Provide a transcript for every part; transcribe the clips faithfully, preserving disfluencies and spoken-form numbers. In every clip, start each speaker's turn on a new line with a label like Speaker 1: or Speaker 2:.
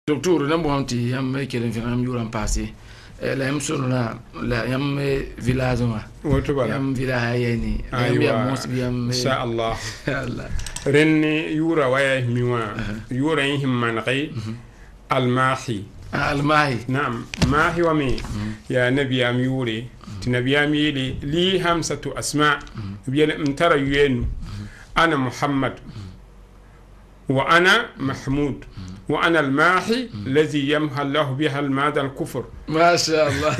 Speaker 1: Docteur na bonti yam kelen finam yuram passé la yam sonona la yam village ma
Speaker 2: woto bala
Speaker 1: yam village yeni
Speaker 2: aywa
Speaker 1: yam
Speaker 2: insha Allah
Speaker 1: Allah
Speaker 2: renni yura waya miwa yura yin manqi almahi
Speaker 1: almahi
Speaker 2: نعم ما هو مي يا نبي أم يوري تنبي أم يلي لي همسة أسماء بيان ترى يين أنا محمد وأنا محمود وأنا الماحي الذي يمحى الله بها المادة الكفر
Speaker 1: ما شاء الله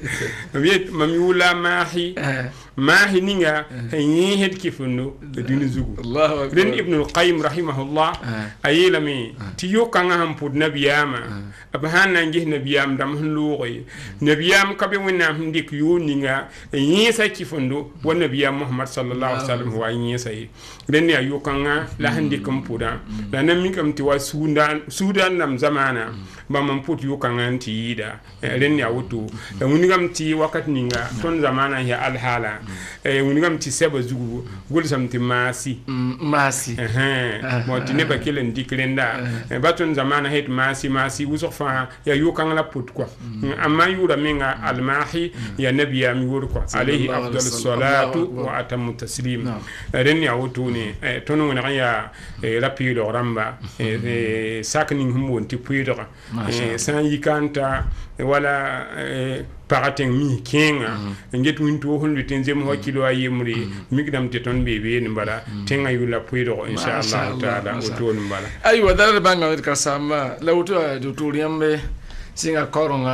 Speaker 2: بيت مميولا ماحي ماحي نيغا هيهد كيفنو دين زوغو
Speaker 1: الله
Speaker 2: اكبر ابن القيم رحمه الله ايلمي تيو كان هم بود نبياما ابهان نانجي نبيام دام هنلوغي نبيام كبي ونا هنديك يو نيغا ييسا كيفندو ونبيام محمد صلى الله عليه وسلم هو ييسا رن يا يو كان لا هنديكم بودا لا نميكم تي سودان سودان نام زمانا بام بوت يو كان انتي يدا رن يا وتو ونيغام تي وقت نيغا تون زمانا هي الحاله eh unigam ti seba zugu gol samti masi
Speaker 1: masi
Speaker 2: eh mo ti ne ba kelen diklenda baton zamana het masi masi usofa ya yukan la put quoi amma yura minga almahi ya nabiya mi wor quoi alayhi afdalus salatu wa atamu taslim ren ya wotuni tono ngana ya rapido ramba eh sakni humon ti puido san yikanta wala parating mi kenga nget winto hon tenzem ho kilo ayemri migdam te ton bebe ni bala tenga yula puido inshallah taala oton bala
Speaker 1: aywa dal banga ka sama lawto docteur yambe singa koronga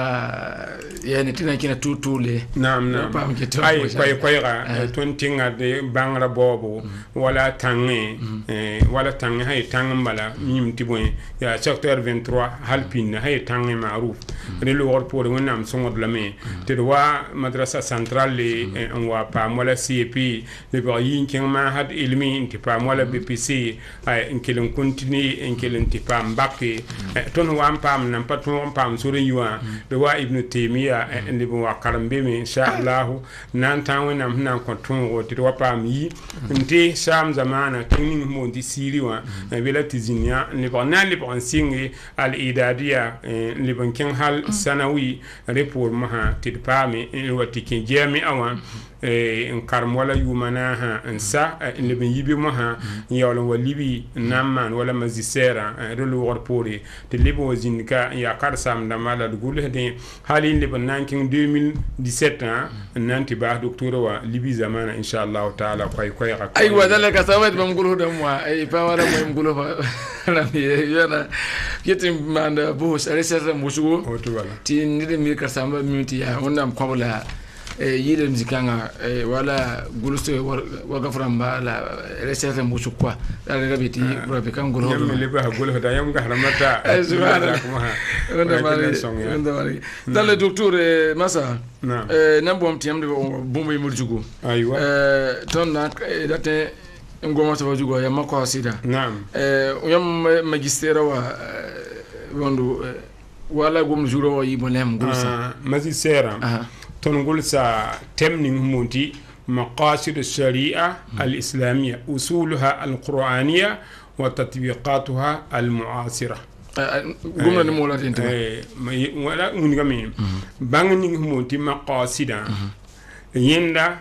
Speaker 1: yani tina kina tutule
Speaker 2: naam naam ay koy koy ga ton tinga de bangra bobo wala tangi wala tangi hay tangambala mim tibon ya secteur vingt-trois halpin hay tangi maruf de lo wor pour wonam songod lame te wa madrasa centrale en wa pa mola C E P le ba yin king ma had ilmi inti pa mola B P C ay en kelen continue en kelen ti pa mbake ton wa pam nam pa ton pam so yuwa de wa ibn taymiya en bo wa karambe mi insha Allah nan tan wona nan ko ton o ti wa pam yi nti sham zamana tin mo di siri wa bela tizinia ni ba nan li ba singi al idadiya li ban kin hal sanawi report maha ti pami wati kin jami awan en karm wala yumana ha en sa en le yibi mo ha yawla walibi namman wala mazisera de lo wor pori te libo zinka ya kar sam da mala gul de halin le banankin deux mille dix-sept hein nanti ba docteur wa libi zamana inshallah taala koy koy ak
Speaker 1: ay wadala ka sawet bam gulu dem wa ay pa wala mo gulu fa la yana yetim manda bo recherche mo sugo ti ni de mi ka samba minti ya wonam kwabla yile mzikanga wala gulusto waga framba la recherche musu kwa la rabiti brabe kan gulo
Speaker 2: yam le ba gulo da yam ga haramata
Speaker 1: subhanallah onda mari onda mari dale docteur masa euh nambom tiam de bombo yimurjugo
Speaker 2: aywa
Speaker 1: euh ton nak date ngoma sa wajugo ya mako sida
Speaker 2: naam
Speaker 1: euh yam magistera wa wondu wala gum juro wa yibolem gumsa
Speaker 2: magistera تنقول سا تمنين همونتي مقاصد الشريعة الإسلامية أصولها القرآنية وتطبيقاتها المعاصرة
Speaker 1: قمنا نمولا انت
Speaker 2: ولا منغمين بانغنين همونتي مقاصد يندا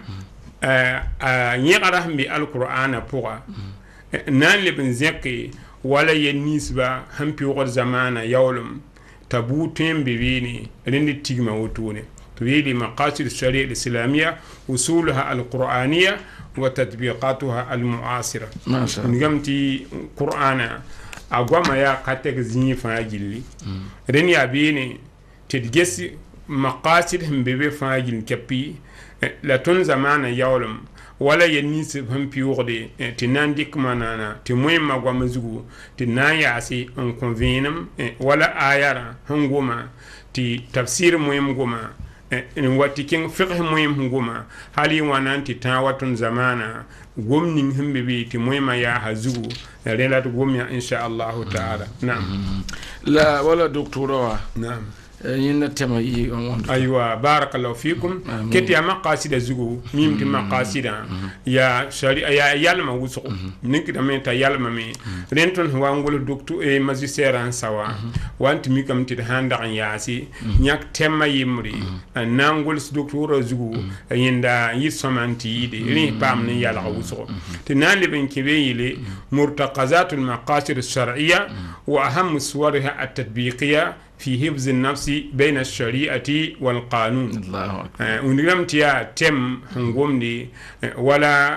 Speaker 2: يغرهم بالقرآن بوغا نان لبن زكي ولا ينسبة هم بيغر زمانا يولم تبوتين ببيني رند تيغما وتوني تريد مقاصد الشريعة الإسلامية وصولها القرآنية وتطبيقاتها المعاصرة
Speaker 1: ما شاء الله
Speaker 2: نجمتي قرآن أقوم يا قاتك زيني فاجلي رن يا بيني تدجس مقاصد هم بيبي فاجل كبي لا تون زمان يولم ولا ينيس هم بيوغدي تنانديك مانانا تموين ما قوم زغو تناياسي ان كونفينم ولا آيارا هنغوما تي تفسير مهم غوما en wati king fiqh muhim nguma hali wananti tawatun zamana gomnin himbe bi ti moyma ya hazugu relat gomya insha Allah taala naam
Speaker 1: la wala doctora wa
Speaker 2: naam
Speaker 1: ين تما يي
Speaker 2: ايوه بارك الله فيكم كتي مقاصد زغو ميم تي مقاصد يا شريعه يا يالما وسو نيك دامي تا يالما مي رنتون هو ngol docteur e magistère en sawa want mi kam ti handa an yasi nyak tema yimri nangol docteur zugu yinda yisomanti de ri pam ni yala wuso ti nan le ben kibe yile murtaqazatul maqasid ash-shar'iyya wa aham suwarha at-tatbiqiyya في حفظ النفس بين الشريعة والقانون. الله أكبر. ونقول تيا تم هنقومني ولا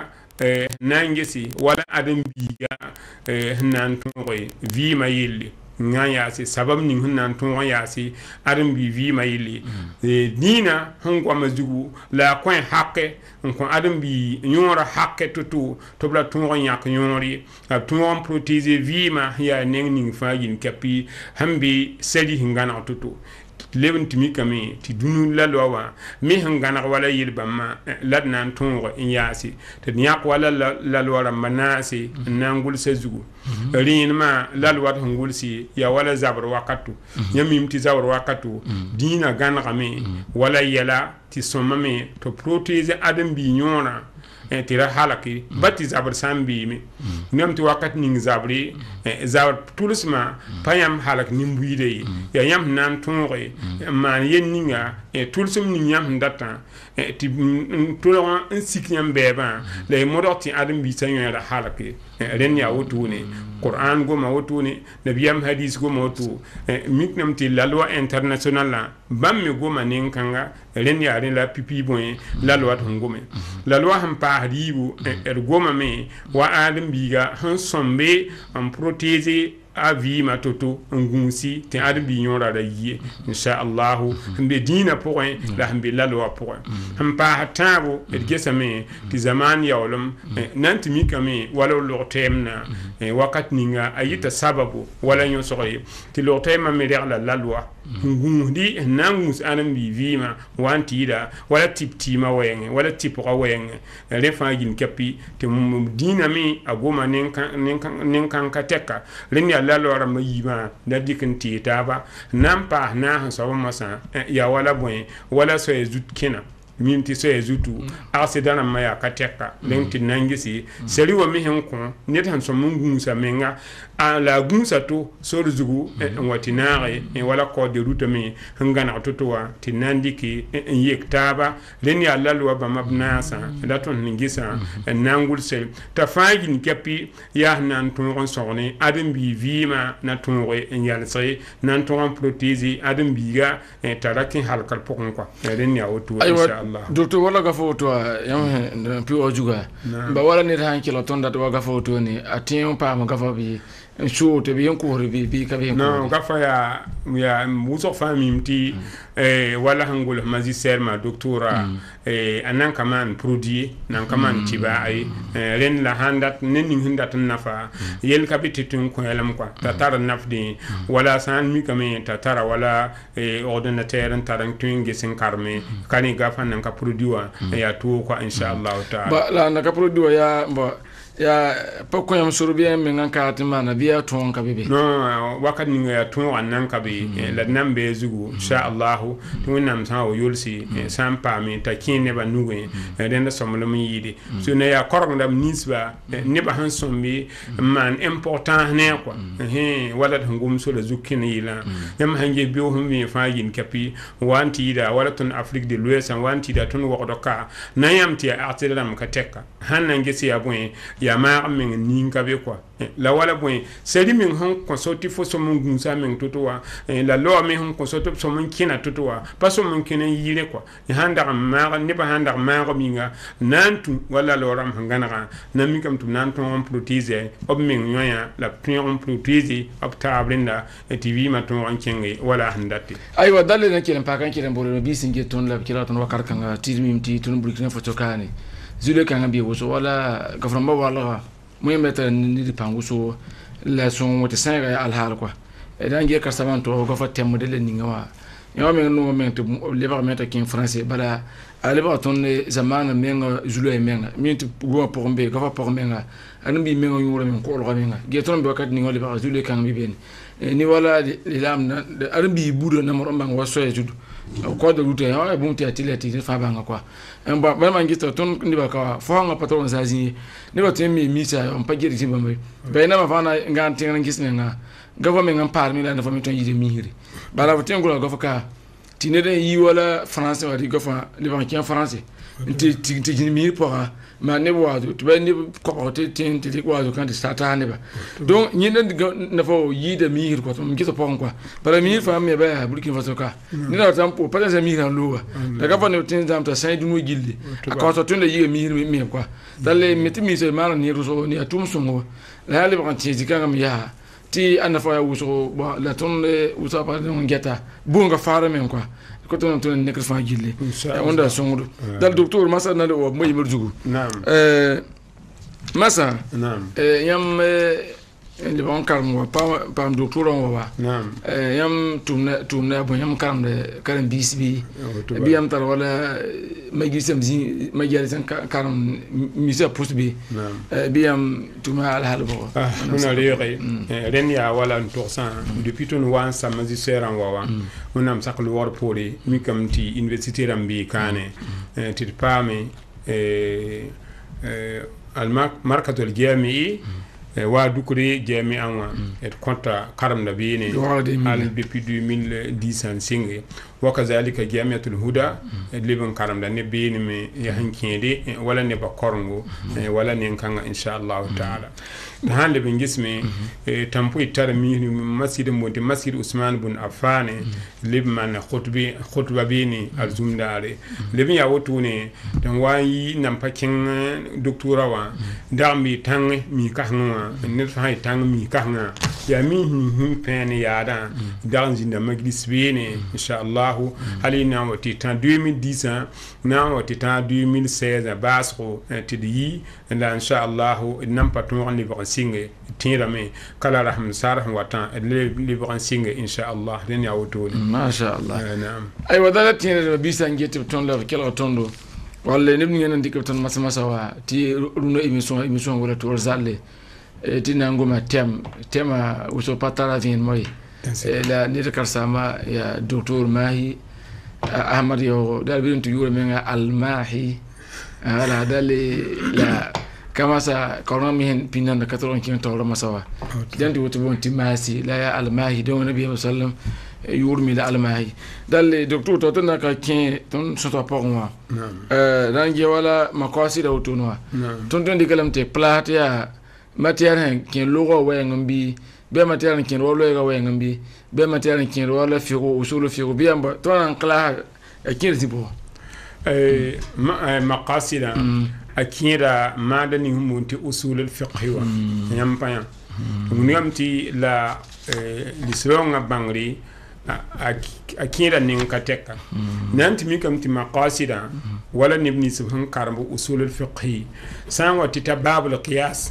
Speaker 2: نانجسي ولا أدم بيجا هنان تونغي في ما يلي ngayasi sabab ni hunnan ton yasi arim bi vi mayili dina hongwa mazugu la coin hakke ko arim bi nyora hakke tutu to bla ton yak nyori ton protéger vi ma ya nengni fagin kapi hambi seli hingana tutu leben timi kame ti dunu la lowa mi hangana wala yilbama ladnan tongo inyasi te nyak wala la lora manasi nangul sezugu rin ma la lwa hangul si ya wala zabr wakatu nyamim ti zabr wakatu dina gana kame wala yala ti somame to protéger adam bi nyona tira halaki bati zabr sambi mi namti wakat ning zabri zabr tulusma payam halak nimbuide ya yam nan tonre man yenninga e tulsum ni yam data ti tolon insiknyam beba le modoti adam bi sanyo da halaki ren ya wotune qur'an go ma wotune nabiyam hadis go ma wotu miknam ti la loi internationale la bamme go ma ninkanga ren ya ren la pipi bon la loi ngome la loi ham pa hadibu er go ma me wa adam biga han sombe en protéger a vie ma toto ngunsi te adam bi nyora da yi insha Allah mbe dina point la mbe la loi point ham pa hatabo et gesame ti zaman yawlum nanti mi kame wala lo temna wakat ninga ayita sababu wala nyo soye ti lo tema me der la loi ngundi nangus adam bi vima wanti da wala tip tima wenge wala tip ra wenge refa gin kapi te dina mi agoma nenkan nenkan nenkan kateka len ya la loi ma yima da dikin ti taba nampa na ha sawo masa ya wala boy wala so ezut kina minti so ezutu accident ma ya kateka lenti nangisi seri wa mi hen ko net han so mungu sa menga ala gunsa to so zugu watinare e wala ko de route mi ngana totowa tinandiki en yektaba len ya lalwa ba mabnasa daton ningisa nangul sel tafagin kapi ya nan ton sorne adam bi vima na tonre en yalse nan ton protéger adam biga tarakin halkal pokon kwa len ya otu insha
Speaker 1: docteur wala ga foto yam pi ojuga ba wala ni tan kilo ton dat wa ga foto ni atin pa ma ga fa bi shu te bi ko bi bi ka bi
Speaker 2: no ga fa ya ya muso fami mti eh wala hangul magistère ma doctora eh anan kaman produit nan kaman tiba ay ren la handat nen hindat nafa yel kapiti tun ko elam kwa tatar nafdi wala san mi kame tatara wala ordinateur taran tun gesen karme kani ga fa nan ka produit ya to ko insha Allah taala
Speaker 1: ba la na ka produit ya ba ya poko yam surbiya men ngan ka timana biya ton ka bibi
Speaker 2: no wakat ni ya ton wannan ka bi la nambe zugu insha Allah tun nam sa o yulsi sampa mi ta kine ba nuwe den da somlo mi yidi so ne ya korong dam nisba ne ba han sombi man important ne quoi eh wala ngum so la zukin yila yam hange biyo hum mi fagin kapi wanti da wala tun Afrique de l'Ouest wanti da tun wodoka na yam ti artilam ka tekka han nange si abun ya ma men ninka be quoi la wala boy seri men hon consorti fo so mon gunsa men totowa la lo men hon consorti so mon kina totowa pas so mon kina yire quoi handa ma ne ba handa ma ko minga nantu wala lo ram hangana na mi kam tum nantu on protéger ob men yoya la plus on protéger ob tablinda et tv ma ton on kenge wala handati
Speaker 1: aywa dalle na kilen pakan kilen bolo bi singe ton la kila ton wakar kanga tizmimti ton burkina fotokani zule kanga bi woso wala gaframba wala moy meta ni di panguso la son wote sanga al hal quoi e dan ge karsaman to go fa tem de le ninga wa yo men no momento le ba meta kin français bala ale ba ton zamana menga zulu e menga minti go pour mbe go fa pour menga an bi menga yuro men ko lo menga ge ton be wakat ninga le ba zulu kan bi ben ni wala lilam na arbi budo na mo mbang waso e judu ko da rute ha e bunti atile ti fa banga kwa ba ba man gista ton ni ba ka fo nga patron sa zi ni ba tem mi misa on pa giri ti ba mai ba na ma fa na ngan tin ngan gis nga government ngam par mi la na fa mi ton yide mi hiri ba la tem ko go fa ka ti ne den yi wala français wa di go fa li ba ki en français ti ti ti mi pour ma ne wazo to ba ne ko te tin ti ko wazo kan ti stata ne ba donc ni na fo yide mi hiri ko to mi gisa po kwa para mi fa mi ba burkin fa so ka ni na tampo pa sa mi ran lowa daga fa ne tin zam ta sai dunu gilde aka so tun da yi mi hiri mi kwa dalle meti mi se mara ni ruso ni atum sungo la hali ba ti jika ngam ya ti ana fa ya wuso ba la ton le usa pa no ngeta bunga fara men kwa ko ton ton nek fa gilde onda songo dal docteur masa na do mo yimur jugu
Speaker 2: naam
Speaker 1: euh masa
Speaker 2: naam
Speaker 1: euh yam le bon calme pa pa docteur on wa
Speaker 2: naam
Speaker 1: euh yam tumna tumna bo yam karam de karam bis bi bi yam tar wala magisam zi magisan karam misa post bi naam bi yam tuma al hal bo
Speaker 2: ah ona rere ren ya wala ntorsan depuis ton wan sa mazi seran wawa onam saklu wor poli mi kam ti université rambi kane ti pame eh al markatul jami'i wa dukure jami anwa et konta karam da bini al depuis deux mille dix an singe wa kazalika jamiatul huda liban karam da ne bini me ya hankede wala ne ba korngo wala ne kanga insha Allah taala hande be gisme tampo itar mi masjid monte masjid Usman bin Affan libman khutbi khutba bini alzumdare libin ya wotune dan wayi nam pakin doctora wa dambi tang mi kahna ne fa tang mi kahna ya mi him pen ya da dan zinda majlis bini insha Allah halina wati tan deux mille dix na wati tan deux mille seize basro tidi la insha Allah nam patron ni singe tirame kala rahman sarah watan libran singe insha Allah den ya wuto
Speaker 1: ma sha Allah na'am ay wadala tin bisa ngeti ton la kala tondo walla ne ngene ndik ton masa masa wa ti runo émission émission wala to zalle ti nangoma tem tema uso patara vin moy la nita karsama ya docteur Mahi Ahmad yo dal bin tu yure menga al Mahi ala dali la kama sa korona mi hen pinan katron kin to rama sawa janti woto bon timasi la ya al Mahi do nabi sallam yurmi la al Mahi dal docteur to tan ka kin ton so to por moi euh rangi wala makwasi da woto no ton ton dikalam te plate ya matière kin logo wa ngambi be matière kin rolo ga wa ngambi be matière kin rolo figo usulu figo bi amba to an kala kin zibo
Speaker 2: eh maqasida akira madani humunti usul al-fiqh wa yampaya ngamti la lisronga bangri akira ninkateka nanti mikamti maqasida wala nibni subhan karbu usul al-fiqh sanwa titabab al-qiyas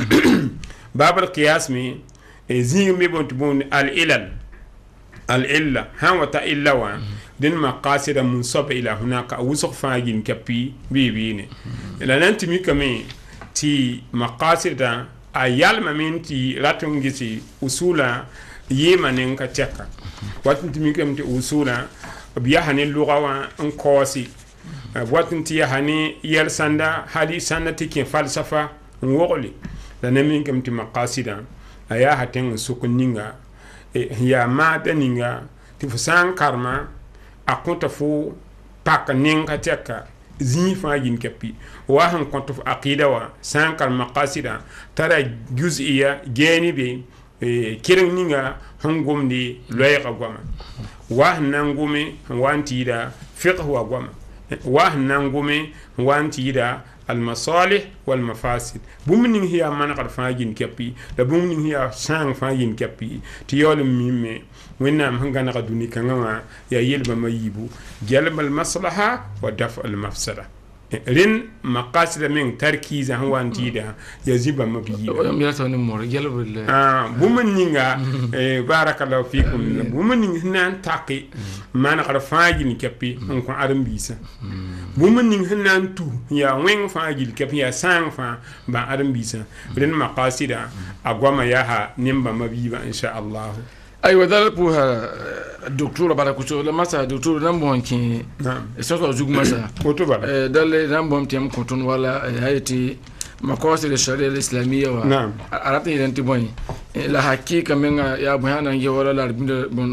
Speaker 2: bab al-qiyas mi zing mi bon bon al-ilal al-illa han wa ta illa wa din maqasida munsab ila hunaka wusuq fagin kapi bibine la nanti mi kame ti maqasida ayal maminti ratungisi usula yema nen ka teka watinti mi kamti usula biya hanin lugawa en kosi watinti ya hani yel sanda hali sanda tikin falsafa ngoli la nemin kamti maqasida aya haten sukuninga ya madaninga ti fusan karma akonta fu pak ninga teka zi fa yin kapi wa han konta fu aqida wa san karma qasida tara juz'iyya janibi kirin ninga hangumdi loyqa gwama wa nangumi wanti da fiqh wa gwama wa nangumi wanti da المصالح والمفاسد بومنين هي من قد فاجين كبي لا بومنين هي سان فاجين كبي تيول ميمي وينام هنغانا غدوني كانوا يا يلبا ما يبو جلب المصلحه ودفع المفسده rin maqasida min tarkiza han wantida yaziba mabiyi
Speaker 1: mi ta ni mor gelbul
Speaker 2: ah bumun ninga e barakallahu fikum bumun ninga nan taqi man qara faajin kapi on ko adam bisa bumun ninga nan tu ya wen faajil kapi ya sang fa ba adam bisa rin maqasida agwama yaha nimba mabiba insha Allah
Speaker 1: ay wadal pour docteur barakucho la masa docteur nambon ki so so jug masa
Speaker 2: oto bala
Speaker 1: dal nambon tem konton wala hayati makosi le sharia islamia wa
Speaker 2: naam
Speaker 1: arata identi boy la hakika menga ya bayana ngi wala la bon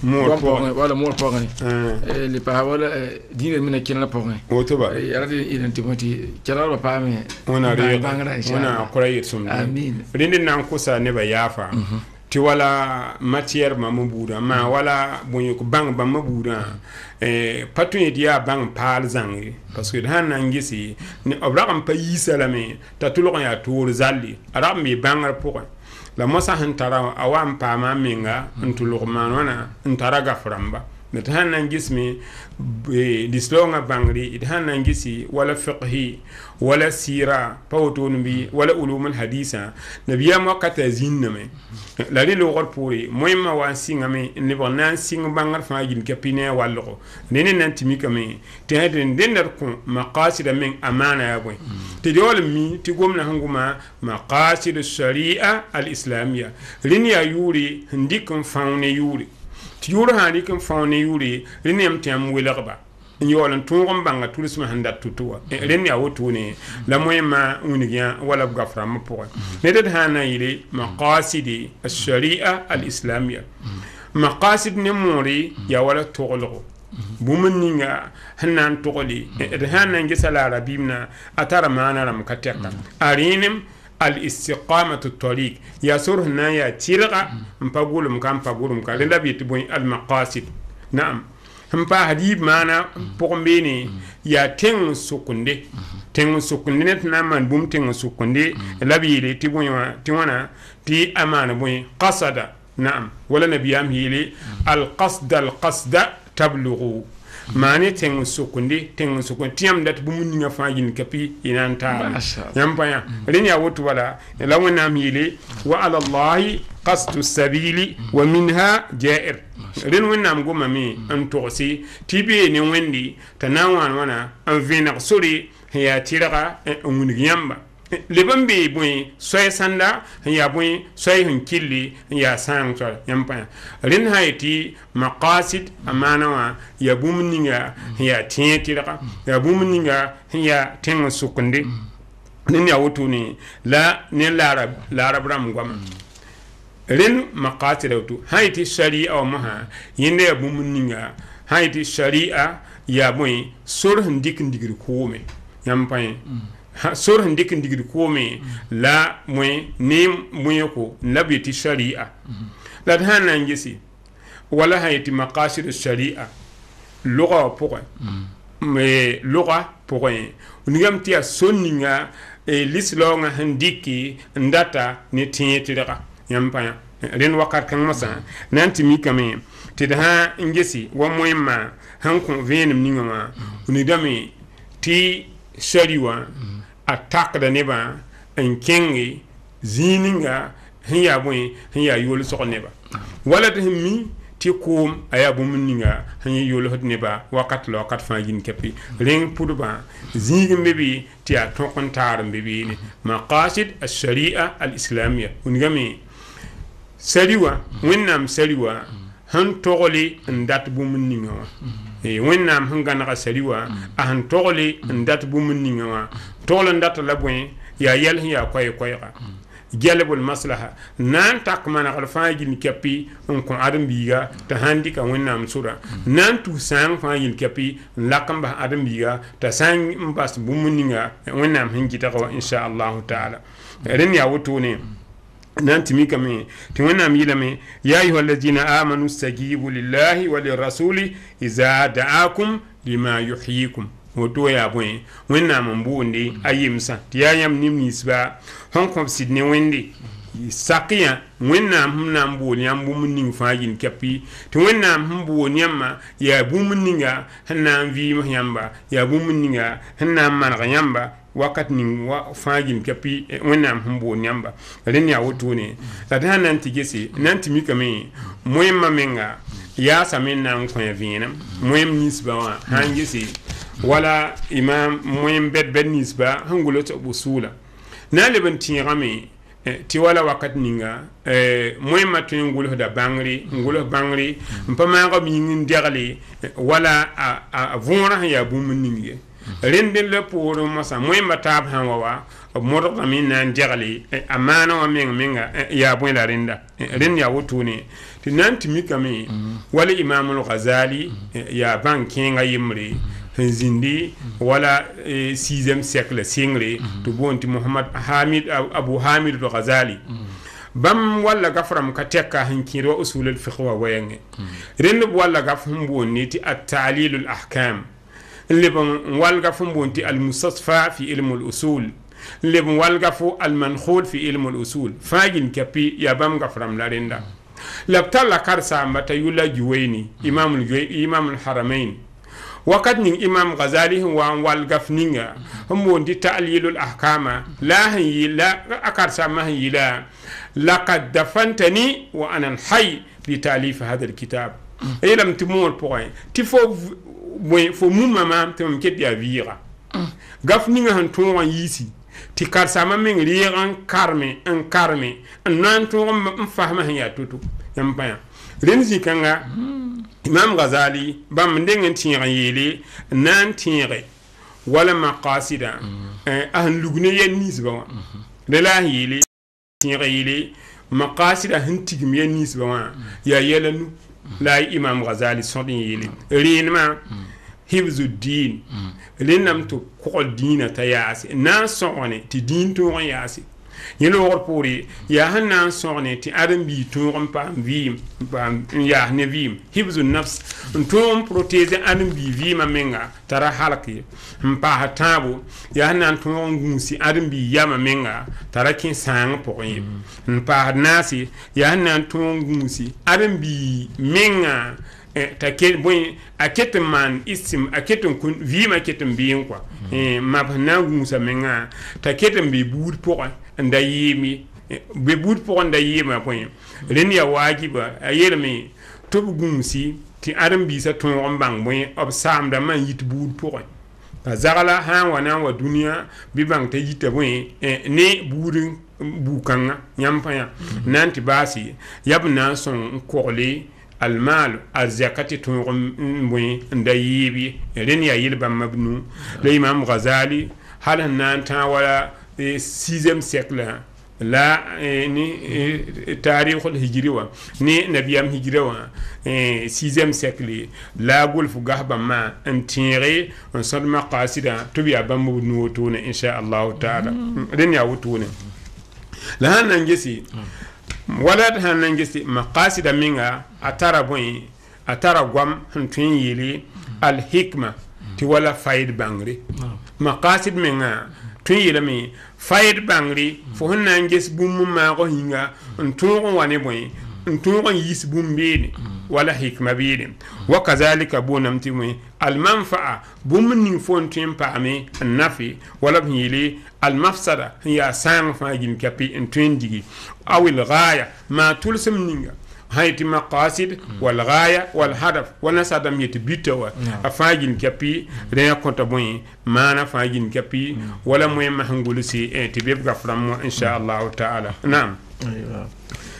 Speaker 1: wala mo pogani le pa wala dine mina kinana pogani
Speaker 2: oto ba
Speaker 1: arata identi boy kala ba pa me
Speaker 2: ona re ona qurayit sum
Speaker 1: amin
Speaker 2: rindin nan kusa ne ba yafa ti wala matière ma mabura ma wala bonyo ko bang ba mabura eh patu dia bang pal zangi parce que han ngisi ni obragam pa yisalame ta tulon ya tour zalli aram mi bangar pour la mosa han tara awam pa ma minga ntulur manona ntara gaframba ne han ngismi dislonga bangri it han ngisi wala fiqhi wala sira pawtun bi wala ulumul hadisa nabiya makata zinname la li lo gor puri moyma wa singame ne bonan sing bangar fa yin kapine wallo nene nan timikame te hadin dendar ko maqasid min amana ya boy te jol mi ti gomna hanguma maqasid sharia al islamiyya linya yuri ndikon faune yuri ti yuri hani kan faune yuri linyam tam wilagba yolan tungom banga tourisme handa tutuwa ren ya wotune la moyema unigia wala gafra mapo ne de hana ile maqasidi ash-sharia al-islamiyya maqasid ne mori ya wala togolo bumunninga hanan togoli de hana ngi salara bimna atara mana ram kateka arinim al-istiqamatu at-tariq ya surhna ya tirqa mpagulum kam pagulum ka renda bi tiboy al-maqasid na'am hampa hadib mana pokombeni ya teng sukunde teng sukunde net na man bum teng sukunde labile ti bonwa ti wana ti amana boy qasada na'am wala nabiyam hili al qasda al qasda tablughu mani teng sukunde teng sukunde tiam dat bum ninga fajin kapi inanta yampa ya rinya wotu wala lawana hili wa ala allah qasdu sabili wa minha ja'ir ren wennam goma mi an toxi tibe ne wendi tanawan wana an venak sori ya tiraga ngun yamba le bambe boy soy sanda ya boy soy hun killi ya sang so yamba ren hayti maqasid amana wa ya bumninga ya tin tiraga ya bumninga ya ten sukunde nen ya wutuni la ne larab larab ram goma ren maqasidatu hayti sharia wa maha yinde ya bumuninga hayti sharia ya boy sur ndik ndigir kome yampay sur ndik ndigir kome la moy nim moyko labiti sharia la hana ngisi wala hayti maqasid sharia lugha pour mais lugha pour unigam tia sonninga e lislonga handiki ndata ne tietira yampaya ren wakat kan masa nanti mi kame ti da ngesi wa moyma han ko venem ninga ma uni dami ti shariwa attack da neba en kengi zininga hiya boy hiya yol so neba wala de mi ti ko aya bu ninga hiya yol hot neba wakat lo wakat fa yin kepi ren pudba zingin bebi ti a tokontar bebi ni maqasid ash-sharia al-islamiyya uni gami sariwa wennam sariwa han togoli ndat bum ninga wa e wennam han gana sariwa a han togoli ndat bum ninga wa togol ndat labwen ya yel ya koy koyqa gelbul maslaha nan tak mana alfa yin kapi on ko adam biga ta handi ka wennam sura nan tu sang fa yin kapi lakamba adam biga ta sang mbas bum ninga wennam hin kita ko insha Allah taala ren ya wutune nanti mika me tiwana mila me ya ayuha alladhina amanu istajibu lillahi wa lirrasuli idza da'akum lima yuhyikum woto ya boy wenna mambundi ayimsa tiyayam nimnisba hon kom sidne wende sakiya wẽnnaam sẽn na n bool yãmb bũmb ning fãa yĩn kɛpɩ tɩ wẽnnaam sẽn bool yãmbã yaa bũmb ninga sẽn na n vɩɩms yãmba yaa bũmb ninga sẽn na n maneg yãmba wakat ning fãa yĩn kɛpɩ wẽnnaam sẽn bool yãmba rẽnd yaa wotone la d sã na n tɩ gese na n tɩ mikame moẽmbã menga yaasa me n na n kõ vẽenem moẽmb ninsbã wã sã n gese wala imam moẽmb bɛd-bɛd ninsbã sẽn gʋls tɩ b sʋʋla na n leb n tẽegame tɩ wala wakat ninga moẽmbã tõe n gʋlsda bãngre n gʋls bãngre n pa maagb yĩng n degle wala a võorã sẽn yaa bũmb ninge rẽnd la poorẽ mosã moẽmbã taab sã n wa wa b modgame n na n degle a maana wã meng menga yaa bõe la rẽnda rẽnd yaa wotone tɩ na n tɩ mikame wala imamul ghazali yaa bãng kẽenga yembre sẽn zĩndi wala sixième siècle sɩngre tɩ boon tɩ mohamad hamid abu hamid al ghazali bãmb walla gaf rãmb ka tɛka sẽn kẽed wa usul al fiqh wa wɛɛngẽ rẽnd b walla gaf sẽn boonne tɩ at-ta'lil al ahkam n leb n walga fo n boon tɩ al-mustasfa fi ilm al usul n leb n walga fo al-mankhul fi ilm al usul fãa gin kɛpɩ yaa bãmb gaf rãmb la rẽnda la b tar la kar-saamba t'a yʋla juwayni imam al haramain wakat ning imam ghazali sẽn wa n walgaf ninga sẽn boon tɩ ta'lilul ahkama la sẽn yɩ la a kar-saambã sẽn yɩla laqad dafantani wa ana alhay li ta'lif hada alkitab yeelame tɩ moor pʋgẽ tɩ fo bõe fo mumã maam tɩ mam ket yaa vɩɩga gaf ninga sẽn tõog n yiisi tɩ kar-saambã meng reeg n karme n karme n na n tõog n fasmã sẽn yaa to-to yãmb pa yã rẽnd zĩ-kãnga imam ghazali bãmb n deng n tẽeg n yeele n na n tẽege wala maqasida a sẽn lug ne yɛl ninsbã wã rẽ la sẽn yeele tẽeg yeele maqasida sẽn tigm yɛl ninsbã wã yaa yɛla nu la imam ghazali sõd n yeele rẽenemã hibzuddin rẽnnam tɩ kogl dĩinã t'a yaase na n sõgne tɩ dĩin tõog n yaase yẽ loogr poore yaa sẽn na n sõgne tɩ ãdem-biig tõog n paam vɩɩm n yaas ne vɩɩm hibzu nafs n tõog n protese ãdem-biig vɩɩmã menga tara halke n paas tãabo yaa sẽn na n tõog n gũusi ãdem-biig yamã menga tara kẽ sãang pʋgẽ ye n paasd naase yaa sẽn na n tõog n gũusi ãdem-biig menga ta ket bõe a ket n maan ism a ket n kõ vɩɩmã ket n beẽ kɔa mab sẽn na n gũusa menga t'a ket n be buud pʋgẽ n da yɩɩm ye be buud pʋgẽ n da yɩɩmã bõe rẽnd yaa waagiba a yeelme tɩ b gũusi tɩ ãdem-biisã tõog n bãng bõe b saamda man yit buud pʋgẽ t'a zagla sã n wa na n wa dũniyã bɩ bãng t'a yita bõe ne buud bu-kãngã yãmb pa yã na n tɩ baase yaa b na n sõng n kogle المال الزكاة تونغ بوين ندا يبي رين يا يلبا مبنو الإمام غزالي هل نانتا ولا سيزم سيكلا لا ني تاريخ الهجري وا ني نبيام هجري وا سيزم سيكلي لا قول فغهبا ما انتيري ان صد مقاصد تبيا بامبنو تون ان شاء الله تعالى رين يا وتون لا نانجسي wala d sãn na n gese maqasida menga a tara bõe a tara goam sẽn tõe n yeele alhikma tɩ wala faɩd bãngre maqasid menga tõe n yeelame faɩd bãngre fo sẽn na n ges bũmb n maago yĩnga n tõog n wa ne bõe n tõog n yiis bũmb beene wala hikma beene wa kazalika boonam tɩ bõe almanfa'a bũmb ning fo n tõe n paame n nafe wala b sẽn yeele المفسدة هي سام فاجين كبي انتوين ديجي أو الغاية ما تلسم نينغا هاي مقاصد والغاية والهدف ونسادم يتبيتوا أفاجين كبي ريا كنت بوين ما أنا فاجين كبي ولا مهم هنقول سي تبيب غفرام إن شاء الله تعالى نعم أيوة.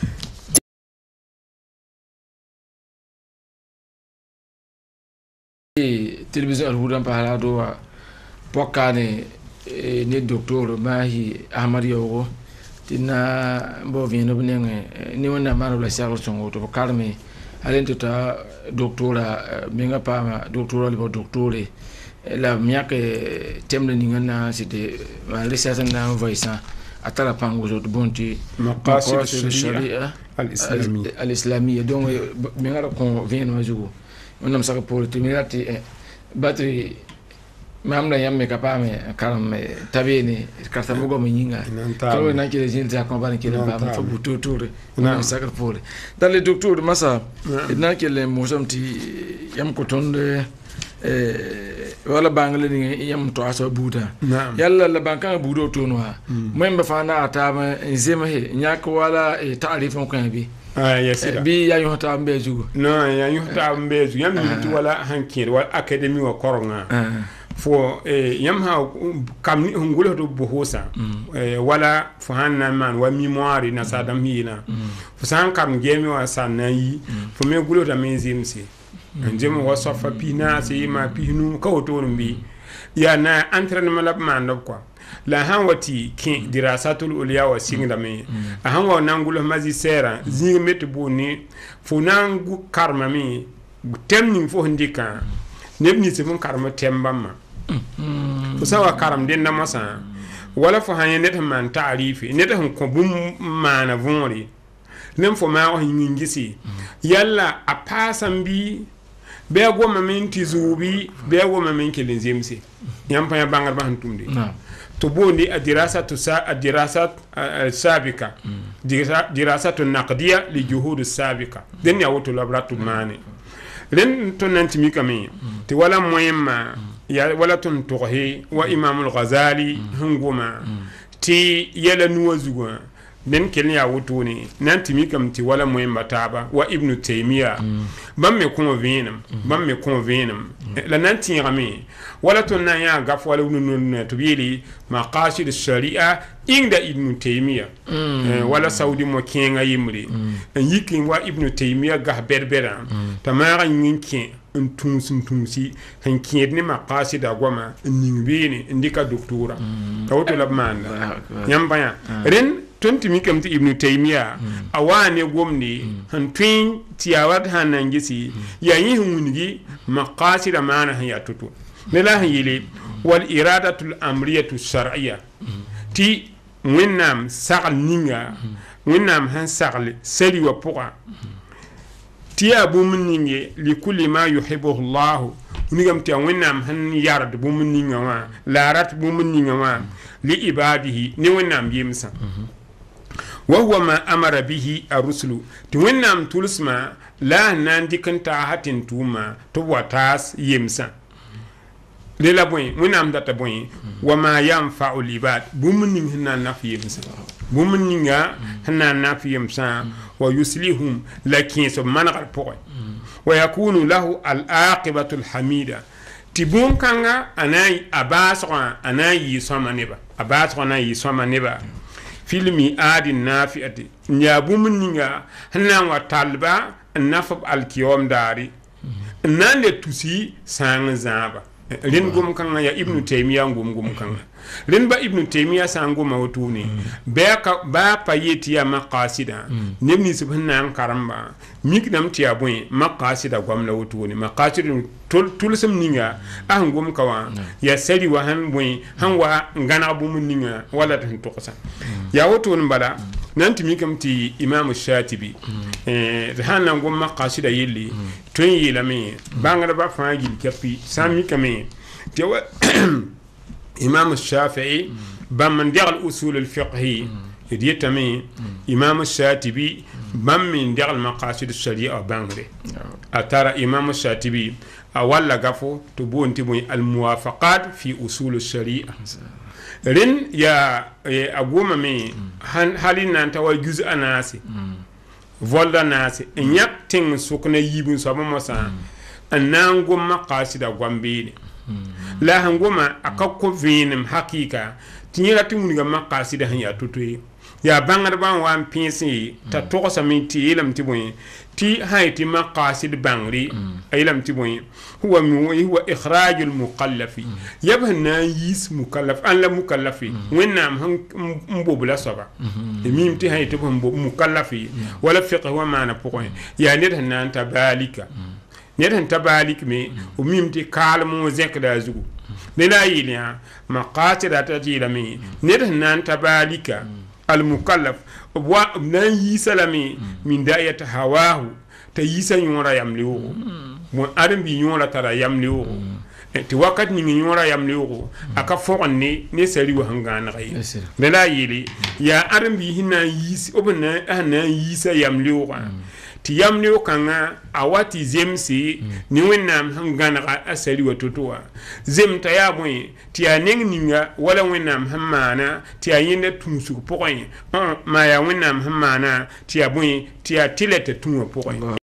Speaker 1: تلفزيون الهدى بحالا دوا بوكاني ne docteur mahi ahmad yogo tina bo vino bnenge ni wona maro la saro songo to kalme alento ta doctora minga pa doctora le doctore la miake temle ni ngana c'était ma recherche na voisin atala pango to bonti maqasid sharia al-islamiyya al-islamiyya donc minga ko vino majugo onam saka pour terminati batterie mam la yamme ka pa me karam me tabeni ka sa mugo me nyinga ko na ke jin ta ko ban ke ba fa buto tour na sakar pole dalle docteur masa na ke le mosam ti yam ko tonde eh wala bangle ni yam to aso buta yalla la banka budo to no ha memba fa na ata ma zema he nyaka wala ta'rifon kan bi
Speaker 2: ah yesida
Speaker 1: bi ya yo ta mbeju
Speaker 2: no ya yo ta mbeju yam ni wala hankir wala academy wa koronga fo yam ha kam ni ngulo to bohosa wala fo hanna man wa memoire na sadam hina fo san kam gemi wa sanayi fo me ngulo ta mezimsi njem wa sofa pina si ma pinu ka woto mbi ya na entraînement la man quoi la han wati kin dirasatul uliya wa singda me a han wa nangulo mazi sera zinga met boni fo nangu karma mi temni fo ndika nebni se fon karma tembama fo sawa karam den na masa wala fo han net man ta'rifi net han ko bum mana vonri nem fo ma o ngisi yalla a pasambi be go maminti zubi be go maminki lenzimsi yam pa bangar ba hantumdi to bondi adirasa to sa adirasa sabika dirasa to naqdiya li juhud sabika den ya woto labratu mane len to nanti mi kami ti wala moyemma ya wala ton tohi wa imam al-ghazali hunguma ti yala nuwazuga den kelni ya woto ni nanti mi kam ti wala moyemma taba wa ibnu taymiya bam me ko venam bam me ko venam la nanti ngami wala ton na ya gaf wala nunu to bili maqasid ash-sharia inda ibnu taymiya wala saudi mo kenga yimri yikin wa ibnu taymiya ga berbera tamara yinkin tunsun tunsi han kiyedni maqasid agwama ningwini indika doktora tawto labmanda nyambaya ren tonti mi kam ti ibnu taymiya awane gomni han twin tiyawat hanan gisi yayi hungi maqasid amana haya tutu nela yili wal iradatul amriyatu shar'iyya ti winnam saqal ninga winnam han saqal seli wa puqa ti abu minninge li kulli ma yuhibbu Allah unigam ti winnam han yarad bu minninga wa larat bu minninga wa li ibadihi ni winnam yimsa wa huwa ma amara bihi ar-rusulu ti winnam tulsma la nandi kanta hatin tuma to watas yimsa lela boy winnam data boy wa ma yanfa'u al-ibad bu minning hina nafi yimsa bu minninga hina nafi yimsa wa yuslihum lakin so managal poy wa yakunu lahu al-aqibatu al-hamida tibun kanga anay abasqa anay soma neba abasqa anay soma neba filmi adin nafiati nyabu minninga hina wa talba nafab al-kiyom dari nande tusi sang zaba rin gum kanga ya ibnu taymiya gum gum kanga rin ba ibnu taymiya sango mawtuni ba ka ba payeti ya maqasida nimni subhana karamba miknam tiya boy maqasida gum la wutuni maqasidu tul tulsum ninga ah gum kawa ya sadi wa han boy han wa ngana bu mun ninga wala tan tokosa ya wutun bala nanti mikam ti imam shatibi eh hanan gum maqasida yilli tun yilami bangara ba faagi kapi sami kame ti wa imam الشافعي بمن دغ الاصول الفقهي يديتمي امام الشاتبي بمن دغ المقاصد الشريعه بانغري اترى امام الشاتبي اولا غفو تبونتي مي الموافقات في اصول الشريعه رن يا اغوما مي حالنا انت وجزء اناسي volda nasi nyak ting sukna yibun so mosa anango maqasid agwambini la hangoma akakko venem hakika tinyira timuniga maqasida hanya tutuyi ya bangar ban wan pinsi ta tokosa minti ilam tibon ti hayti maqasid bangri ilam tibon huwa huwa ikhraj al muqallaf yabna yis mukallaf an la mukallafi wenam mbobula soba mim ti hayti bon mukallafi wala fiqh wa mana pokon ya net hanan tabalika neden tabalik me o mimti kalmo zekda zugu nela yilia maqatira tajila me neden nan tabalika al mukallaf wa nan yisalami min da'iyat hawahu ta yisa yora yamliwo mo adam bi yora tara yamliwo ti wakat ni yora yam lewgo aka fogne ne sari wa hangana gai de la yili ya arbi hina yisi obna ana yisa yam lewgo ti yam lewgo kanga awati zemsi ni wennam hangana asari wa totowa zem ta ya boy ti ya ninga wala wennam hammana ti ya yinde tunsu pokoy ma ya wennam hammana ti ya boy ti ya tilete tunwa pokoy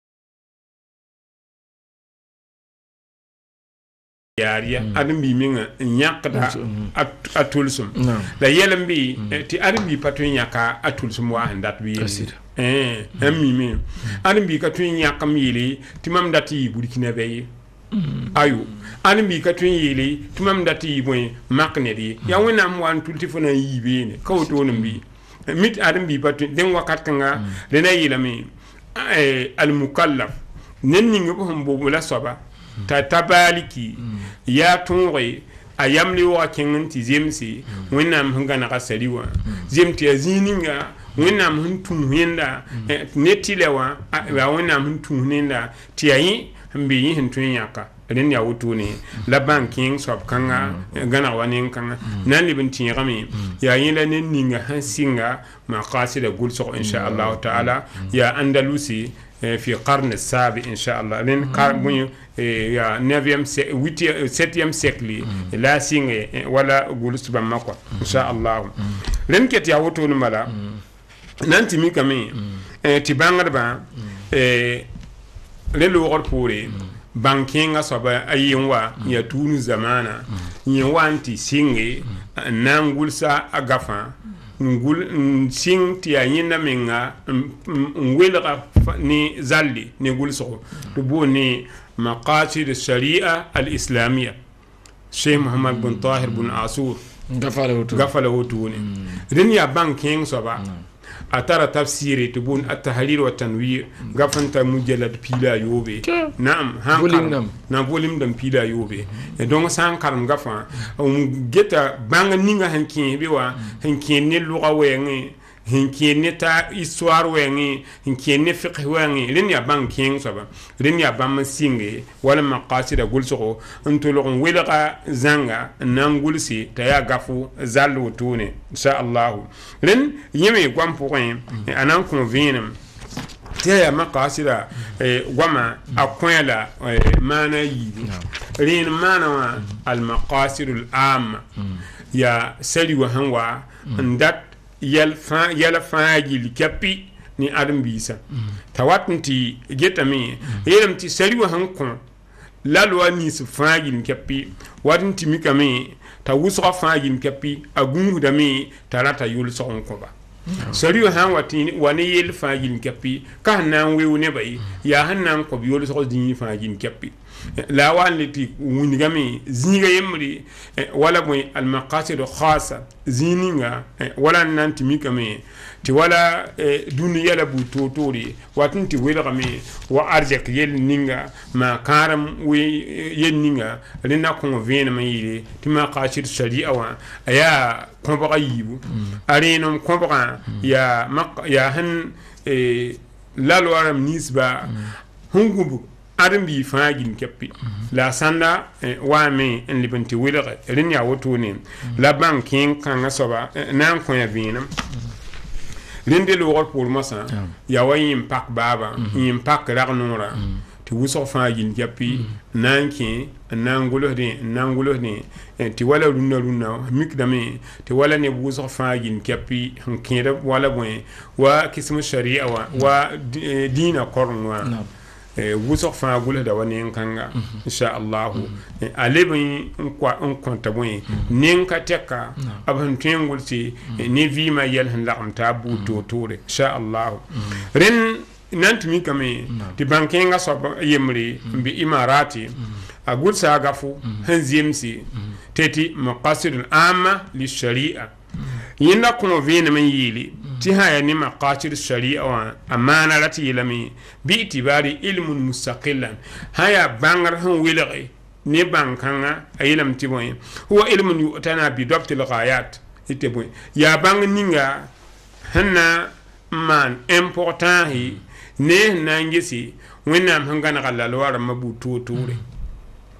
Speaker 2: yaria adam bi minga nyakda atulsum la yelam bi ti adam bi patu nyaka atulsum wa handat bi eh ammi mi adam bi katu nyakam yili ti mam dati burkina be ayu adam bi katu yili ti mam dati boy maknedi ya wona am wan tulti fona yibe ne kawto no bi mit adam bi patu den wakat kanga dena yilami eh al mukallaf nen ninga bo mbo la soba ta tabaliki ya tunre ayamli wa kinti zemsi wennam hangana kasaliwa zemti azininga wennam huntum hinda netilewa wa wennam huntum hinda tiayi mbi yin tunyaka ren ya wutuni la banking sob kanga gana wanin kanga nan libin tinyami ya yin la ninga hansinga maqasida gulso insha Allah taala ya andalusi في قرن السابع إن شاء الله لين قرن يا نبيم ويتي سبتيم سيكلي لا سين ولا قولس بمكوا إن شاء الله لين كت يا وتو نملا نانتي مي كمي تبانغ با لين لوغر بوري bankinga soba ayinwa ya tunu zamana yiwanti singe nangulsa agafa ngul sing ti ayina menga ngwelga ni zalli ni gulso to boni maqasid ash-sharia al-islamiyya Sheikh Muhammad bin Tahir bin Asur
Speaker 1: gafala wutu
Speaker 2: gafala wutu ni rin ya banking soba atara tafsiri tubun at-tahlil wa tanwir gafanta mujallad pila yobe na'am hankar na volume dam pila yobe e donc san karam gafa um geta banga ninga hankin bewa hankin ne lugha wengi hinki neta histoire wengi hinki ne fiqh wengi len ya banking soba len ya bam singe wala maqasida gulso ntolo on welqa zanga nangulsi taya gafu zallu tune insha Allah len yeme gwam point anan ko vinam taya maqasida gwama akwela mana yi rin mana al maqasid al am ya sali wa hanwa ndat yel fa yel faaji li kapi ni adam bisa tawatnti getami yelam ti sariwa hankon lalwa ni su faaji li kapi wadnti mikami ta wusra faaji li kapi agun da mi tarata yul so onko ba sariwa han wati wani yel faaji li kapi ka nan wewu ne bai ya hannan ko bi yul so din faaji li kapi la waliti wunigami zinga yemri wala moy al maqasid khassa zininga wala nanti mikame ti wala dunya la butotori watinti welgami wa arjak yel ninga ma karam we yenninga lina ko vena mayire ti maqasid sharia wa aya komba yibu arenom komba ya ya han lalwaram nisba hungubu adam bi faagin keppi la sanda wa me en libenti wilga rin ya woto ne la banking kan soba nan ko ya binam rin de lo pour masa ya wayin pak baba yin pak ragnora ti wuso faagin keppi nanki nangulo de nangulo ne ti wala runna runna mikdame ti wala ne wuso faagin keppi hankira wala boy wa kismu sharia wa wa dina kornwa eh wuso fa gula da wani kanga insha Allah alebin kwa on konta boy ninka teka aban tengulti ni vima yel han la amta buto tore insha Allah ren nantumi kame ti bankenga so yemri bi imarati agul sa gafu hanzimsi teti maqasid al-amma li sharia yinna kuma vina man yili ti haya ni maqasid sharia wa amana lati yilami bi itibari ilmun mustaqillan haya bangar han wilghi ni bankanga ayilam ti boy huwa ilmun yu'tana bi dabt al-ghayat ite boy ya bang ninga hanna man important hi ne nangisi wena hangana kala lawara mabutu ture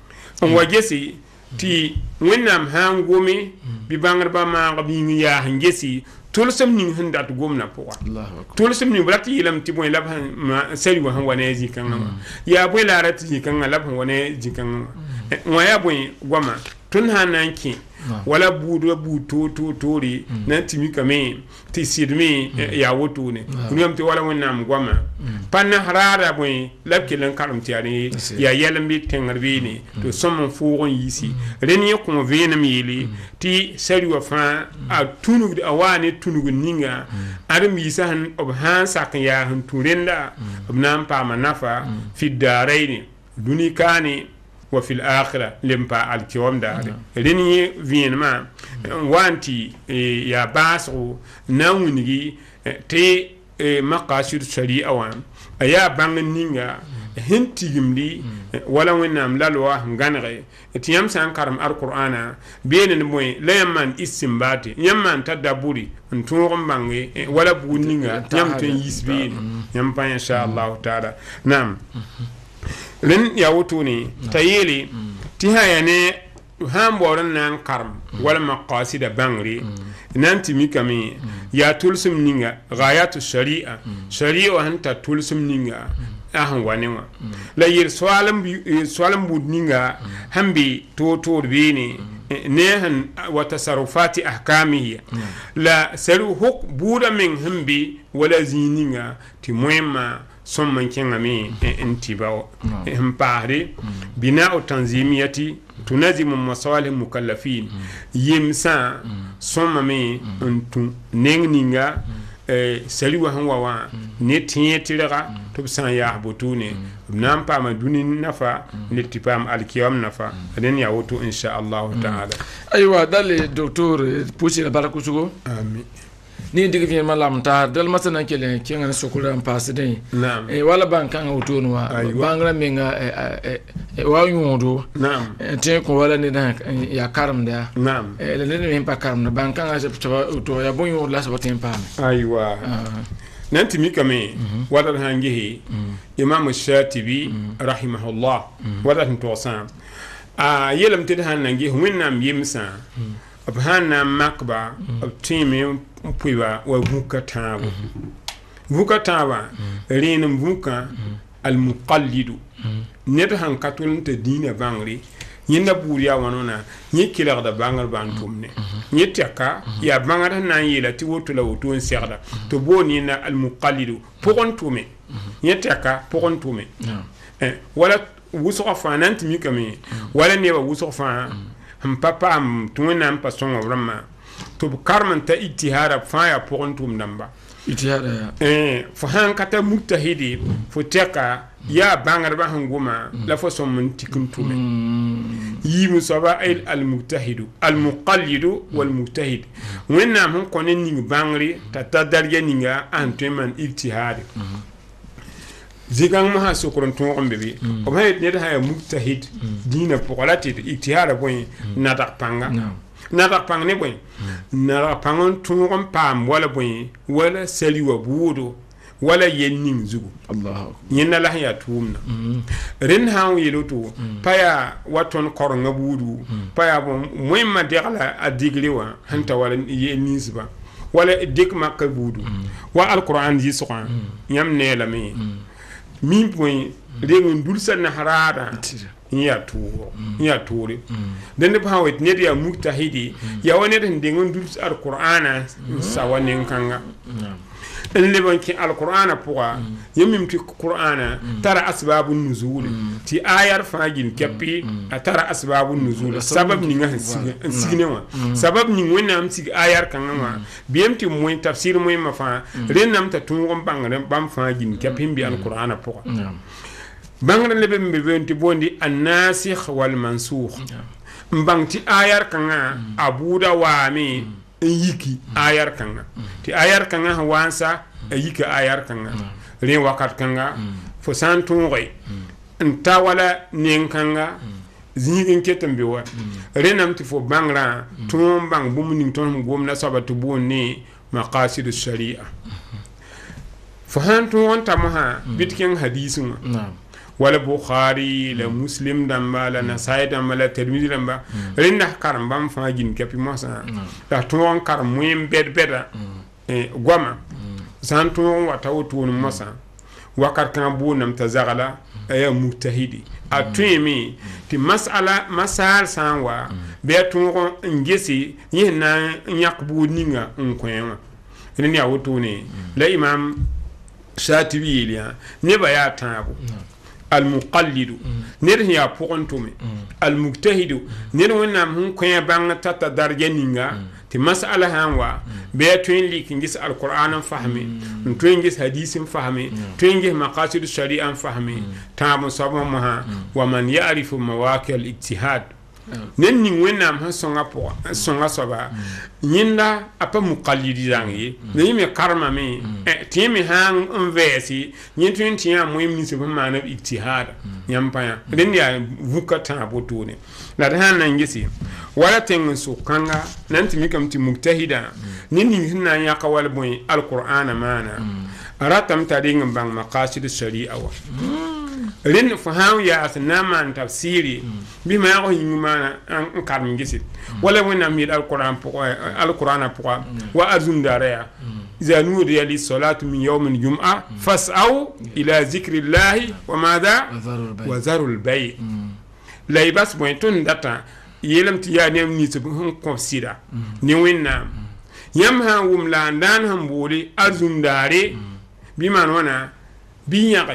Speaker 2: n wa gesi ti wẽnnaam sãn gome bɩ bãngdbã maagb yĩng yaa sẽn gesi tʋlsem ning sẽn dat gomdã pʋga tʋlsem ning b rat yeelame tɩ bõe la b sari wã sẽn wa ne a zĩ-kãngã wã yaa bõe la a rat zĩ-kãngã la b sẽn wa ne a zĩ-kãngã wã wã yaa bõe goama tõnd sãn na n kẽ wala buudã buud toore na n tɩ mikame tɩ sɩdme yaa wotone rũyame tɩ wala wẽnnaam goama pa nasraada bõe la b kell n karem tɩ yaa yɛl n be tẽngr beene tɩ sõm n fʋʋg n yiisi rẽnd yẽ kõo vẽenem yeele tɩ sari wã fãa a tũnugd a waa ne tũnug ninga ad-m yiisã b sãn sak n yaa sẽn tũ rẽnda b na n paama nafa fɩ daarɛɩne dũni kaane وفي الآخرة لمبا الكيوم داري ريني فينما وانتي يا باسو ناونجي تي مقاصد الشريعة وان أيا بان نينغا هنتي جملي ولا وينام لا لوا غانغي تيام سان كرم القرآن بين الموي لا يمان استنباطي يمان تدبري نتوغم بانغي ولا بونينغا يام تن يسبين يام إن شاء الله تعالى نعم len ya wutuni tayeli ti hayane han boran nan karm wala maqasida bangri nanti mikami ya tulsum ninga ghayatu sharia sharia hanta tulsum ninga ahan wanewa la yir swalam swalam bud ninga hambi to to bini nehan wa tasarrufati ahkamihi la saru huk buda min hambi wala zininga ti muhimma son man kengami intibaw impahri bina'u tanzimiyati tunazimu masalih mukallafin yimsa son mami untu nengninga sali wa han wawa ne tiye tiraga to san ya botune nan pa ma dunin nafa ne tipam alkiyam nafa den ya woto insha Allah ta'ala
Speaker 1: aywa dale docteur pusi la barakusugo
Speaker 2: amin
Speaker 1: ni digi fi malam ta dal masana kele kinga sokura pasden
Speaker 2: naam
Speaker 1: e wala bankan autono wa bangra menga e wa yundo
Speaker 2: naam
Speaker 1: te ko wala ni da ya karam da
Speaker 2: naam
Speaker 1: e le ne pa karam da bankan a to ya bon yundo la so tempa
Speaker 2: aywa nanti mikame wala hangihi imam shatibi rahimahullah wala tosan a yelam te han nangi winnam yimsa abhana makba timi puiba wa vuka tawa vuka tawa renem vuka al muqallidu net han katulun te dina bangri yinda buriya wanona ni kilar da bangar bantumne ni tiaka ya bangar nan yela ti woto la woto en serda to boni na al muqallidu pogon tume ni tiaka pogon tume eh wala wuso fa nanti mi kame wala ne wa wuso fa ham papa am tuwena am pason vraiment to karman ta ittihara fa ya pogontum namba
Speaker 1: ittihara
Speaker 2: eh fo han kata mutahidi fo teka ya bangar ba hanguma la fo som mun tikuntume yi musaba ay al mutahidu al muqallidu wal mutahid wenna mun konen ni bangri ta tadarya ninga anteman ittihari zigang maha sokron ton on bebe o hayet ne da mujtahid dina pokolati ittihara boy nada panga nada panga ne boy nada pangon ton on pam wala boy wala saliwa budo wala yenning zugu
Speaker 1: allah
Speaker 2: yenna la ya tumna ren hawo yeloto paya waton koronga budu paya bon moyma degla adiglewa hanta wala yennisba wala dik makka budu wa alquran ji sokan yam ne la mi min point rengun dulsa na harada ya tuwo ya tore den ba hawet ne ya mujtahidi ya wone den dengun dulsa alqur'ana sawanin kanga en le banki alqur'ana puwa yemim ti qur'ana tara asbabun nuzul ti ayar fagin kapi tara asbabun nuzul sabab ni nga signewa sabab ni wona am sig ayar kanga ma biyemti moy tafsir moy ma fa renam ta tungom bangare bam fagin kapi bi alqur'ana puwa bangare le be benti bondi an-nasikh wal mansukh mbangti ayar kanga abuda wami yiki ayar kanga ti ayar kanga wansa yiki ayar kanga re wakat kanga fo santu ngoy nta wala nen kanga zingin ketam biwa renam ti fo bangra tum bang bumunin ton gomna sabatu bonni maqasid ash-sharia fo hantu wonta maha bitken hadisu wala Bukhari la Muslim damba la Nasai damba la Tirmidhi damba rinda karam bam fa gin kapi mosa da ton karam muim bed beda e goma san ton wata wutu mosa wakar kan bu nam tazagala aya mujtahidi a tuimi ti masala masal sanwa be ton ngesi yina yakbu ninga nkwenwa ni ya wutu ne la imam Shatibi liya ne ba ya tabu المقلد نير يا بوغنتومي المجتهد نير وينام هون كوين بان تاتا درجه نينغا تي مساله هانوا بي توين لي كينجس القران فهمي توين جيس حديث فهمي توين جيس مقاصد الشريعه فهمي تام صبما ومن يعرف مواقع الاجتهاد nen ning wennam han songa po songa soba nyinda apa muqallidi zangi ne me karma me timi han invesi nyintun tiya muhim ni se mana ijtihad nyampaya den ya vukata botune la han nan ngisi wala ten su kanga nan timi kam ti mujtahida nin ning hinna ya kawal boy alquran mana aratam tading bang maqasid sharia wa rin fahaw ya asnaman tafsiri bima yago yimana an karmi gisit wala wona mi alquran pour alquran pour wa azundara iza nudiya lis salati min yawm al jum'a fas'au ila zikri llahi wa madha wa zarul bay laybas boyton data yelam ti ya nem ni su consider ni winna yam ha wum la ndan hambuli azundare bima wana binyaqay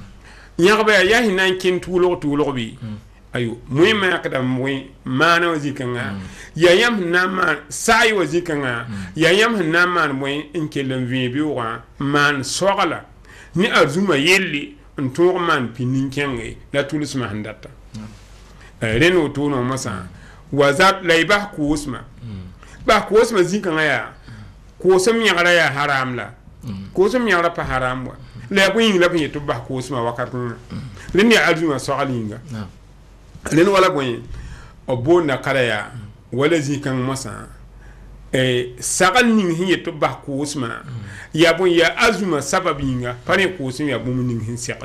Speaker 2: yagba ya hinan kin tulo tulo bi ayo muy ma kada muy mana wazikanga ya yam nama sai wazikanga ya yam nama muy inkelan vi bi wa man sogala ni azuma yelli ntour man pinin kenge la tulus ma handata reno to no masa wazat layba ku usma ba ku usma zikanga ya ko sam yagara ya haram la ko sam yagara pa haram wa la ko yin la pin to ba ko usma wakatu rin ya azuma sogalinga rin wala boy obo na kala ya wala zikan masa e sagal nin hin to ba ko usma ya bon ya azuma sababinga pare ko usma ya bum nin hin sakal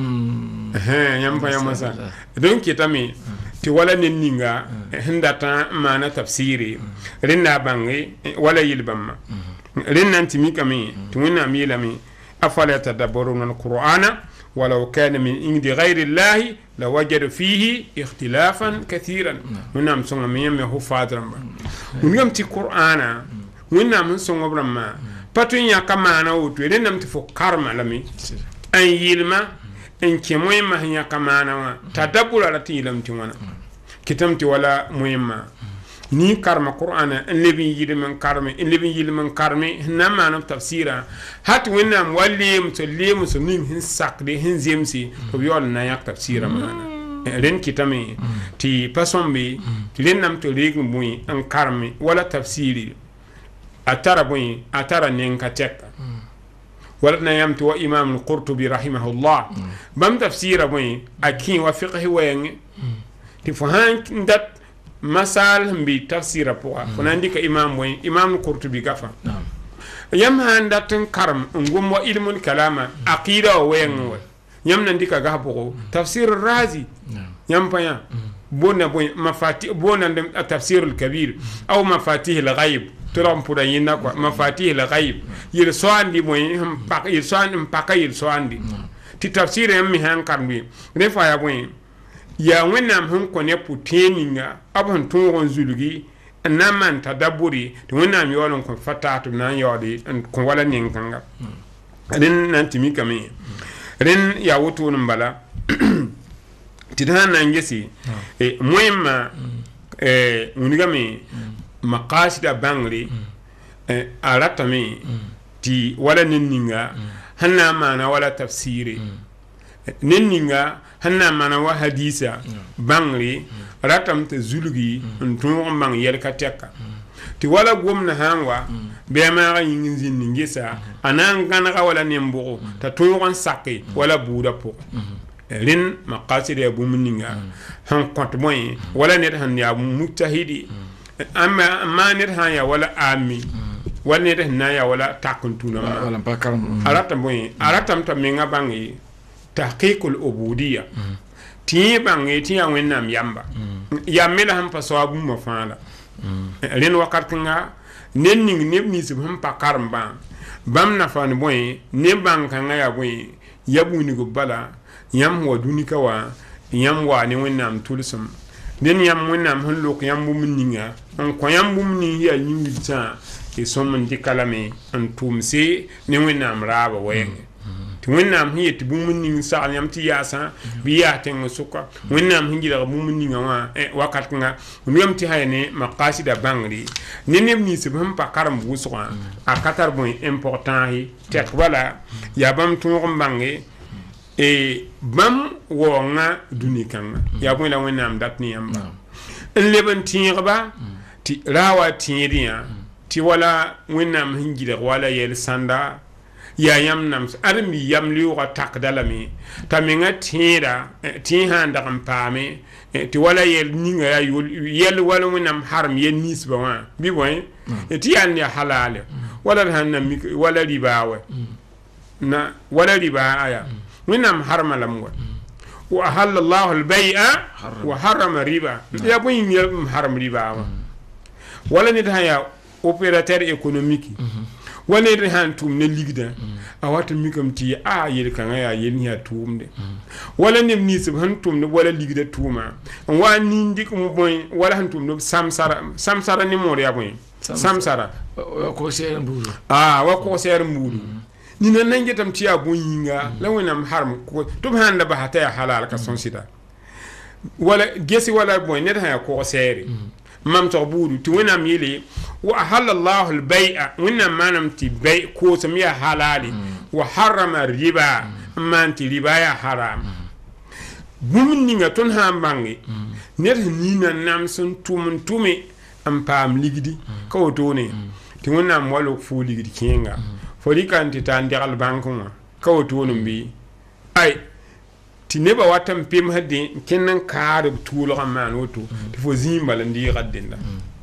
Speaker 2: eh yam pa yamasa donc kitami ti wala nin ninga hindata mana tafsiri rin na bangi wala yilbamma rin nan timi kami tunna mi lami أفلا يتدبرون القرآن ولو كان من عند غير الله لوجدوا فيه اختلافا كثيرا ونعم سنة ميم يهو فادرا ونعم تي قرآن ونعم سنة برما باتوين يا كمان أوتو ونعم تفو كارما لمي أن يلما أن كموين ما هي كمان تدبر على تيلم تيوانا كتمتي ولا مهمة ni karma qur'ana lebi yidi men karme lebi yidi men karme na manam tafsira hat wenam wallim to lem so nim hin sakde hin zemsi to yol na yak tafsira mana ren kitame ti pasombe len nam to regu muy an karme wala tafsiri atara boy atara nen kateka wala na yam to imam al-qurtubi rahimahullah bam tafsira boy akin wa fiqh wen ti fahan dat masal bi tafsira poa fona ndika imam way imam qurtubi gafa yam handatin karam ngum wa ilmun kalama aqida wa wen yam ndika gahbo tafsir razi yam paya bona boy mafati bona ndem tafsir al kabir aw mafatih al ghaib turam pura yinna kwa mafatih al ghaib yir soandi boy pak yir soandi mpaka yir soandi ti tafsir yam mi han karbi ne fa ya boy ya wẽnnaam sẽn kõ ne pʋ-tẽeg ninga b sẽn tõog n zulgi n na n maan tadaburi tɩ wẽnnaam yaool n kõ fa taag tɩ b na n yaoode n kõ wala nin-kãnga rẽnd na n tɩ mikame rẽnd yaa wotoor n bala tɩ d sãn na n gese moẽmma wingame maqasida bãngre a ratame tɩ wala nen ninga sẽn na n maana wala tafsire nen ninga hanna mana wa hadisa bangri ratam te zulgi ntung mang yel kateka ti wala gomna hanwa be ma ga yin zin ngisa anan gana ga wala nembo ta tungon sakki wala buda po rin maqasid ya bumuninga han kont moy wala net han ya mujtahidi amma ma net han ya wala ami wala net han ya wala takuntuna
Speaker 1: wala pakaram
Speaker 2: aratam boy aratam ta menga bangi tahqiqul ubudiyya ti bangi ti ya wennam yamba ya mela ham pasawabu ma fala ren wakat nga nen ning ne mi se ham pakaram ba bam na fan boy ne bang kan ya boy yabu ni go bala yam wa dunika wa yam wa ne wennam tulsum den yam wennam han lok yam bu minninga on ko yam bu minni ya nyingi ta e somman dikalame an tumse ne wennam raba waye ti wennam hiye ti bu minni sa yam ti yasa biya ten suka wennam hingira bu minni wa e wakat nga yam ti hayne maqasida bangri ne ne ni se bam pa karam bu suka a katar bon important hi tek wala ya bam tungum bangi e bam wonga dunikanga ya bon la wennam dat ni yamba en leben tirba ti rawa tiriya ti wala wennam hingira wala yel sanda ya yam nam armi yam liwa takdalami taminga tira ti handa kampame ti wala yel ninga ya yel wala wennam haram yen nisba wa bi boy ti yan ya halal wala hanna wala ribawa na wala riba aya wennam harma lamwa wa ahalla Allah al-bay'a wa harrama riba ya boy haram riba wala ni haya opérateur économique wala ni han tum ne ligda a wata mikam ti a yel kan ya yel ya tumde wala ni ni sub han tum ne wala ligda tuma wa ni ndik mo boy wala han tum no samsara samsara ni mo ya boy samsara
Speaker 1: ko ser mbulu
Speaker 2: ah wa ko ser mbulu ni nan nange tam ti a boy yinga la wonam harm ko tum handa ba hata halal ka son sida wala gesi wala boy ne ha ko seri mam tawbudu ti wonam yele wa halallahu al-bay'a wonam manam ti bay ko sam ya halali wa harrama riba man ti riba ya haram bum ninga ton ha bangi net ni na nam sun tum tumi am pam ligidi ko to ne ti wonam walo fu ligidi kinga fori kan ti tan degal bankuma ko to no bi ay ti neba watam pem hadde kenan kaare tuulo man woto ti fo zimbala ndi gaddenda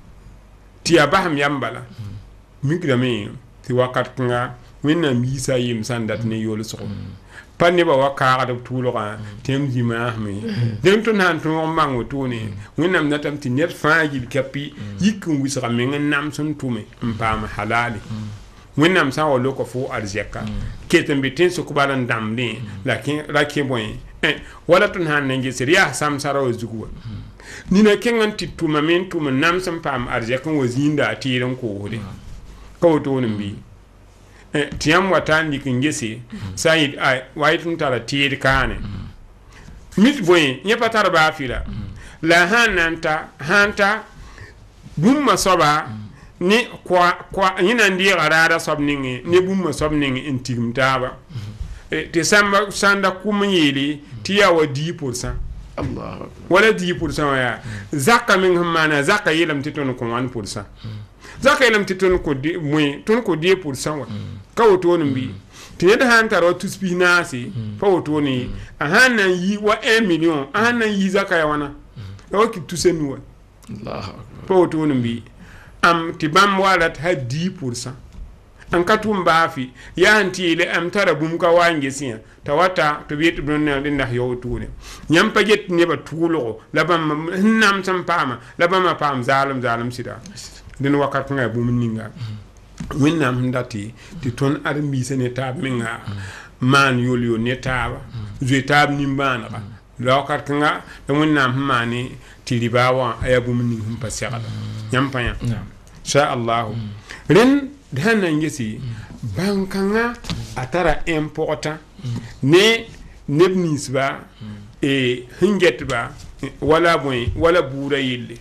Speaker 2: ti abaham yambala migra me ti wakat nga wenna misa yim sandat ne yolo so pan neba wakaare tuulo ga tem jima me dem to nan to mango to ne wenna natam ti net faaji kapi yikku wisra me ngam sun tume mpama halali wenna sa wo loko fo arzeka ketembe ten so kubalan damne lakin lakin boy eh wala tun han nangi seriya samsara o zuguwa ni na kengan tituma men tuma nam sam pam arje kan wazinda tiran ko hode ko to bi eh tiyam wata ni kin gese sai ai waitun tara tir kane mit boy nye patar ba fila la hananta hanta bumma soba ni kwa kwa yina ndi garara sobningi ni bumma sobningi intigmtaba te samba sanda kumyeli tiya wa dix pour cent
Speaker 1: Allah
Speaker 2: wala dix pour cent ya zakka min hamana zakka yelam titon ko un pour cent zakka yelam titon ko di moy ton ko dix pour cent wa kawoto no bi tineda hanta ro tuspinasi fawoto ni ahana yi wa un million ahana yi zakka ya wana o ki tusenu wa
Speaker 1: Allah
Speaker 2: fawoto no bi am tibam wala ta dix pour cent an katum bafi ya anti le am tara bum ka wange siya tawata to biet don ne dinda yo tune nyam paget ne ba tulo labam nam sam pama labam pam zalim zalim sida din wakat nga bum ninga winnam ndati ti ton armi sene tab minga man yol yo ne taba je tab ni mbana ba wakat nga da winnam mani ti ribawa ayabum ning hum pasiala nyam panya sha Allah ren dana ngesi bankanga atara important ne nebnis ba e hinget ba wala boy wala bura yille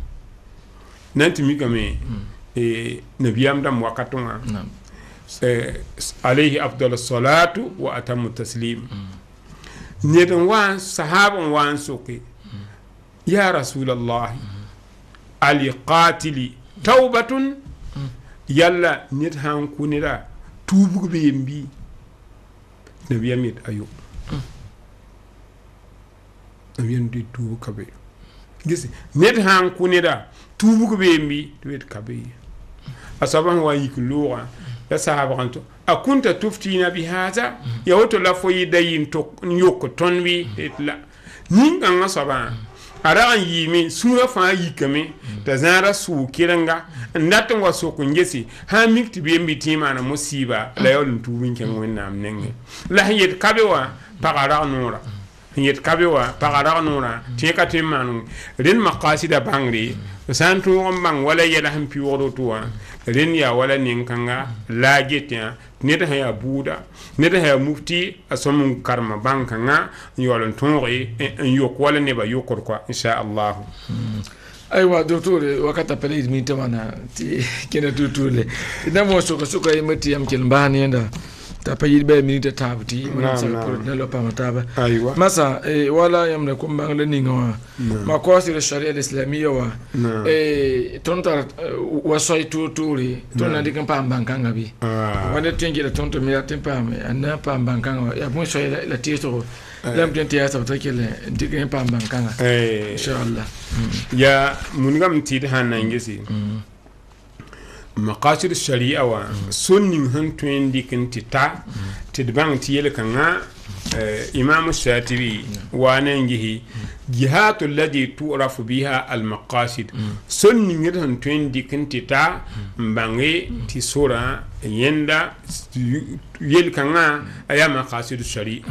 Speaker 2: nanti mi kame e nabiyam dam wakatunga e alayhi afdalus salatu wa atammu taslim ne dan wa sahaban wa soki ya rasulullah ali qatili tawbatun yalla nit han kunira tubu be mbi nabi amit ayo nabi ndi tubu kabe gisi nit han kunira tubu be mbi wet kabe asaban wa yikluwa la sahaba kanto akunta tuftina bi hadha ya wato la foyi dayin to yok tonwi la ninga nga soba ara yimi sura fa yikame da zara su kiranga ndatin waso kungesi ha mikti be mitima na musiba la yolun tubin ken wonnam nenge la yet kabewa pagara nura yet kabewa pagara nura tika timanu ren maqasida bangri santu ngam wala yela hampi wodo tuwa ren ya wala ninkanga la getya neda ha ya buda neda ha mufti asom karma banka nga yolon tonri en yok wala ne ba yokor kwa insha Allah.
Speaker 1: Aywa docteur wakata pele mi tamana ti kena tutule ina mo soka soka yimati am kelmbani nda ta payi be minute tabti man sa pour ne lo pa mataba
Speaker 2: aywa
Speaker 1: masa e wala yamna ko bangla ninga ma ko sir sharia al-islamiyya wa e tonta wasai tuturi tonna dikan pa bankanga bi wanda tengi da tonto mi atin pa anna pa bankanga ya mo sai la tieso lam tenti ya sabta kele dikan pa bankanga inshallah
Speaker 2: ya mungam tid hanan gesi maqasid ash-shari'a wa sunnin han twendi kinti ta tidbang tiyel kanga imam ash-shatibi wa nangihi jihatu alladhi tu'rafu biha al-maqasid sunnin han twendi kinti ta mbangi ti sura yenda yel kanga aya maqasid ash-shari'a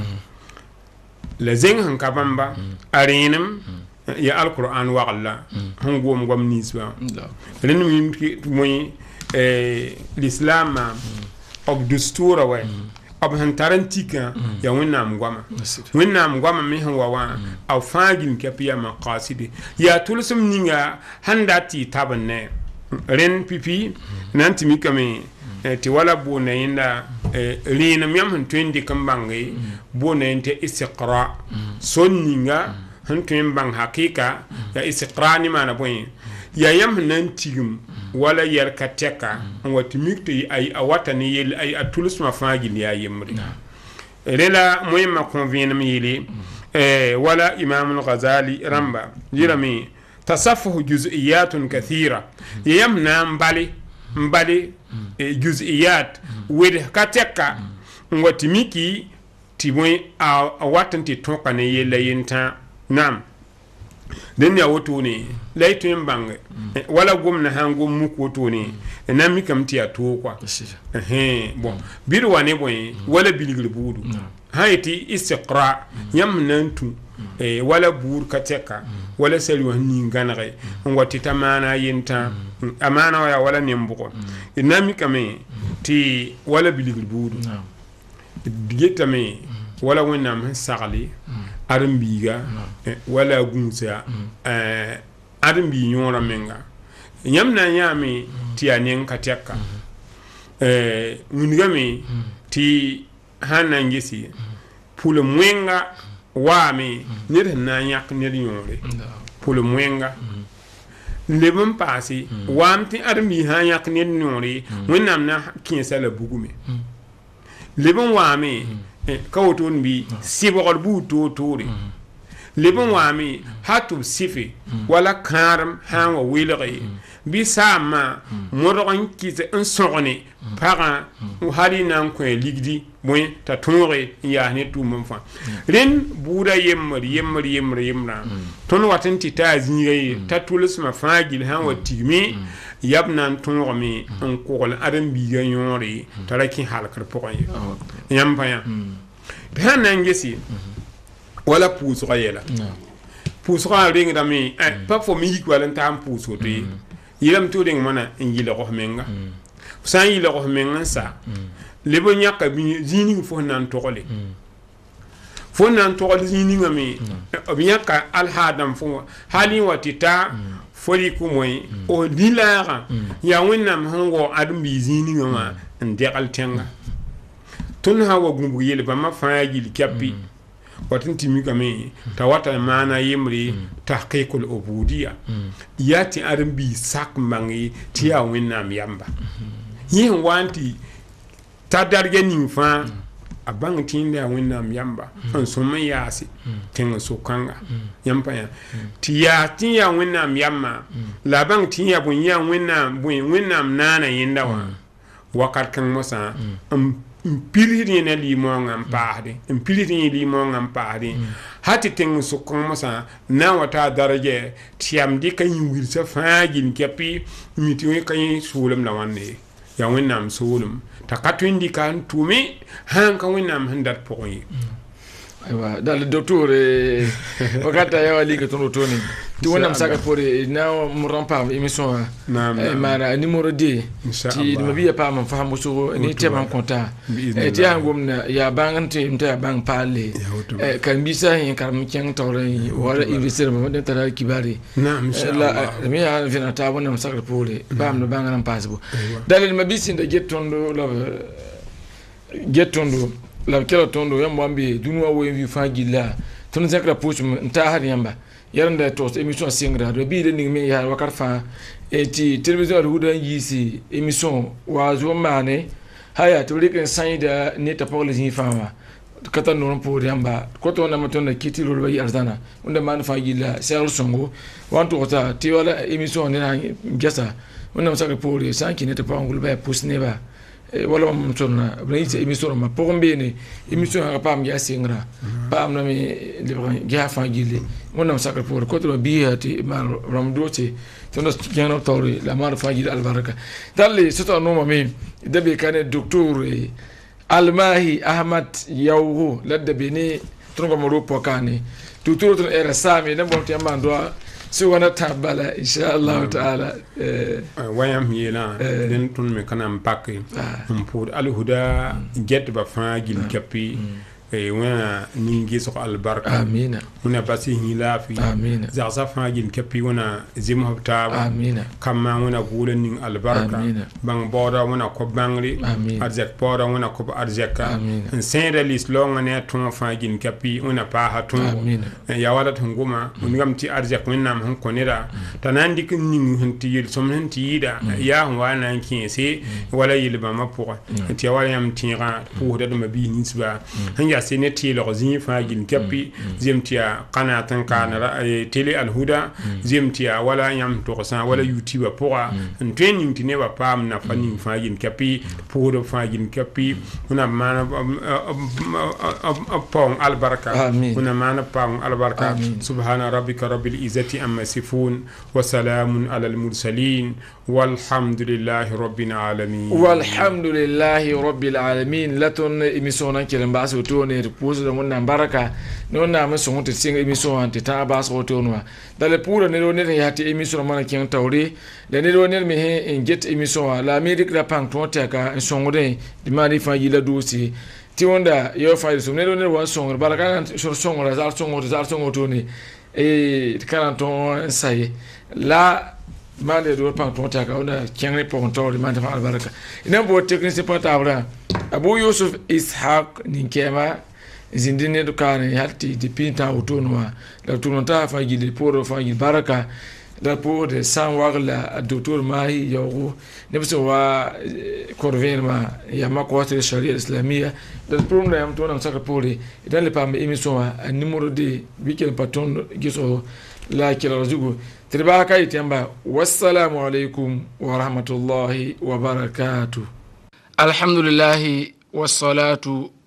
Speaker 2: la zeng han kabamba arinam ya al-Qur'an wa Allah han gom gom nisba len mi moy l'islam ob dustura wa ob han tarantika ya wonnam goma wonnam goma mi han wawa aw fagin kapiya maqasidi ya tulsum ninga handati tabanne ren pipi nanti mi kame ti wala bona yinda rina mi am han twendi kambangi bona yente istiqra sonninga han twen bang hakika ya istiqrani mana boy ya yam nan tigum wala yar kateka wati mikti ay awata ni yel ay atulus ma fagil ya yemri rela moyma convene mi yele eh wala imam al-ghazali ramba jirami tasaffuh juz'iyatun kathira yam nan bali mbali juz'iyat wed kateka wati miki tiboy awatanti tonka ne yele yenta nam den ya woto ne laitun bang wala gomna hango muko to ne na mi kam ti ato kwa eh bon bir wane boy wala biligil budu hayti istiqra yam nantu eh wala bur kateka wala sali wani ganare ngoti tamana yinta amana ya wala nembuko na mi kam ti wala biligil budu digitame wala wonam sagli armbiga wala gunsa eh armbi nyora menga nyamna nyami ti anen kateka eh munigami ti hanangesi pule mwenga wami nir na nyak nir nyore pule mwenga lebon pasi wamti armbi ha nyak nir nyore wonam na kinsa la bugume lebon wami kawton bi sibogol bu to tore lebon wami hatu sifi wala karam hawa wilghi bi sama modon kite en sogone para hali nan ko ligdi moy ta tore ya ne tu mon fa ren buda yemmer yemmer yemmer yemra ton watanti ta zinyi ta tulus ma fagil hawa tigmi yabnan tore mi en ko adam bi yori taraki halakar pokoy yam paya ben nangesi wala pousse rayela pousse ra ring da mi pa fo mi ko lan tam pousse to yilam to ding mana injile ko menga san yile ko menga sa le bo nyaka bi zini fo nan to kole fo nan to kole zini ngami bi nyaka al hadam fo hali watita fori ku moy o dilara ya wonnam hango adum bi zini ngama ndekal tenga tun hawa gumbu yele ba ma faagil kappi watin timi kame tawata mana yimri tahqiqul ubudiyya yati arbi sak mangi tiya wennam yamba yin wanti tadarge nin fa abang tinde wennam yamba an summa yasi tenga sokanga yamba ya tiya tiya wennam yamma la bang tiya bun ya wennam bun wennam nana yindawa wakat kan mosa um pilir ne li mo ngam paade um pilir ni li mo ngam paade hati teng su kon mosa na wata daraje tiam di kan yir sa faajin kapi miti wi kan sulam la wanne ya wonnam sulum ta katwindi kan tumi han kan wonnam handat poyi
Speaker 1: aywa dal docteur wakata ya wali ka tono toni ti wonam saka pore na mo rampa émission e mara numéro deux ti ma biya pa man fahamu so ni te man konta e ti angum na ya bangante mta bang pale e kan bisa hin karam kyan tawre wala investir ma den tara kibari
Speaker 2: na inshallah
Speaker 1: mi ya vina ta wonam saka pore bam no bangaram pasbo dalil ma bisin da gettondo la gettondo la kela tondo yamba ambi dunwa wo vi fagila ton zakra puchum nta har yamba yaranda to émission singra do bi de ni me ya wakar fa eti television huda yisi émission wa zo mane haya to liken sayda ne ta pawle zi fama kata non pour yamba ko to na maton da kiti lo bayi arzana unda man fagila sel songo wanto kota ti wala émission ne na gesa unda masaka pour sanki ne ta pawngul ba pusne ba wala mo tonna blayite émission ma pombe ne émission ha pam ya singra pam na mi le ga fa gile wona sakra pour ko to biati ma ramdote tono gano tawri la mar fa gile albaraka dalle soto no mo mi dabe kane docteur almahi ahmad yawhu ladde bini trongo mo ropo kane docteur to era sami na bonti amando so wana tabala inshallah taala
Speaker 2: eh wayam yela den tun me kana mpake pour al huda get ba fa gil kapi e wana ningi so albarka
Speaker 1: amina
Speaker 2: muna basi hilafi
Speaker 1: amina
Speaker 2: za sa fa gil kapi wana zim habta
Speaker 1: amina
Speaker 2: kama wana gulen ning albarka bang boda wana ko bangri arjak boda wana ko arjaka sende lislong ne ton fa gil kapi wana pa hatun ya wala tunguma ngam ti arjak minam han konira tanandi kin ning hanti yel som hanti yida ya wana kinse wala yilba mapo ti wala yam tira pour da mabi nisba hanya seneti lo zin fa gil kapi zemtia qanatan kana tele al huda zemtia wala yam to sa wala youtube pour en training ti ne ba pam na fani fa gil kapi pour fa gil kapi una mana pong al baraka una mana pong al baraka subhana rabbika rabbil izzati amma yasifun wa salamun ala al mursalin walhamdulillahi rabbil alamin
Speaker 1: walhamdulillahi rabbil alamin laton emission kilen baso to ne repose da wannan baraka ne wannan mun sun ta cikin emission ta ta baso to no dale pura ne ne ya ta emission mana kin tawre da ne ne me he in get emission la america la pan to ta ka son de di mari fa yila dosi ti wanda yo fa so ne ne wa son baraka so son la za son za son to ne e kana to sai la mande do pan to ta ka onda kenre pon to man ta albaraka ina bo technicien portable abu yusuf ishaq ninkema zindine do kane hatti de pinta autonoma la tunta fa gile pour fa gile baraka la pour de san wagla docteur mahi yawo ne biso wa corvenma ya makwata sharia islamia da problem am to na saka pole idan le pam émission a numéro de weekend patron giso la kila rajugo tribaka itamba wassalamu alaikum wa rahmatullahi wa barakatuh alhamdulillah wassalatu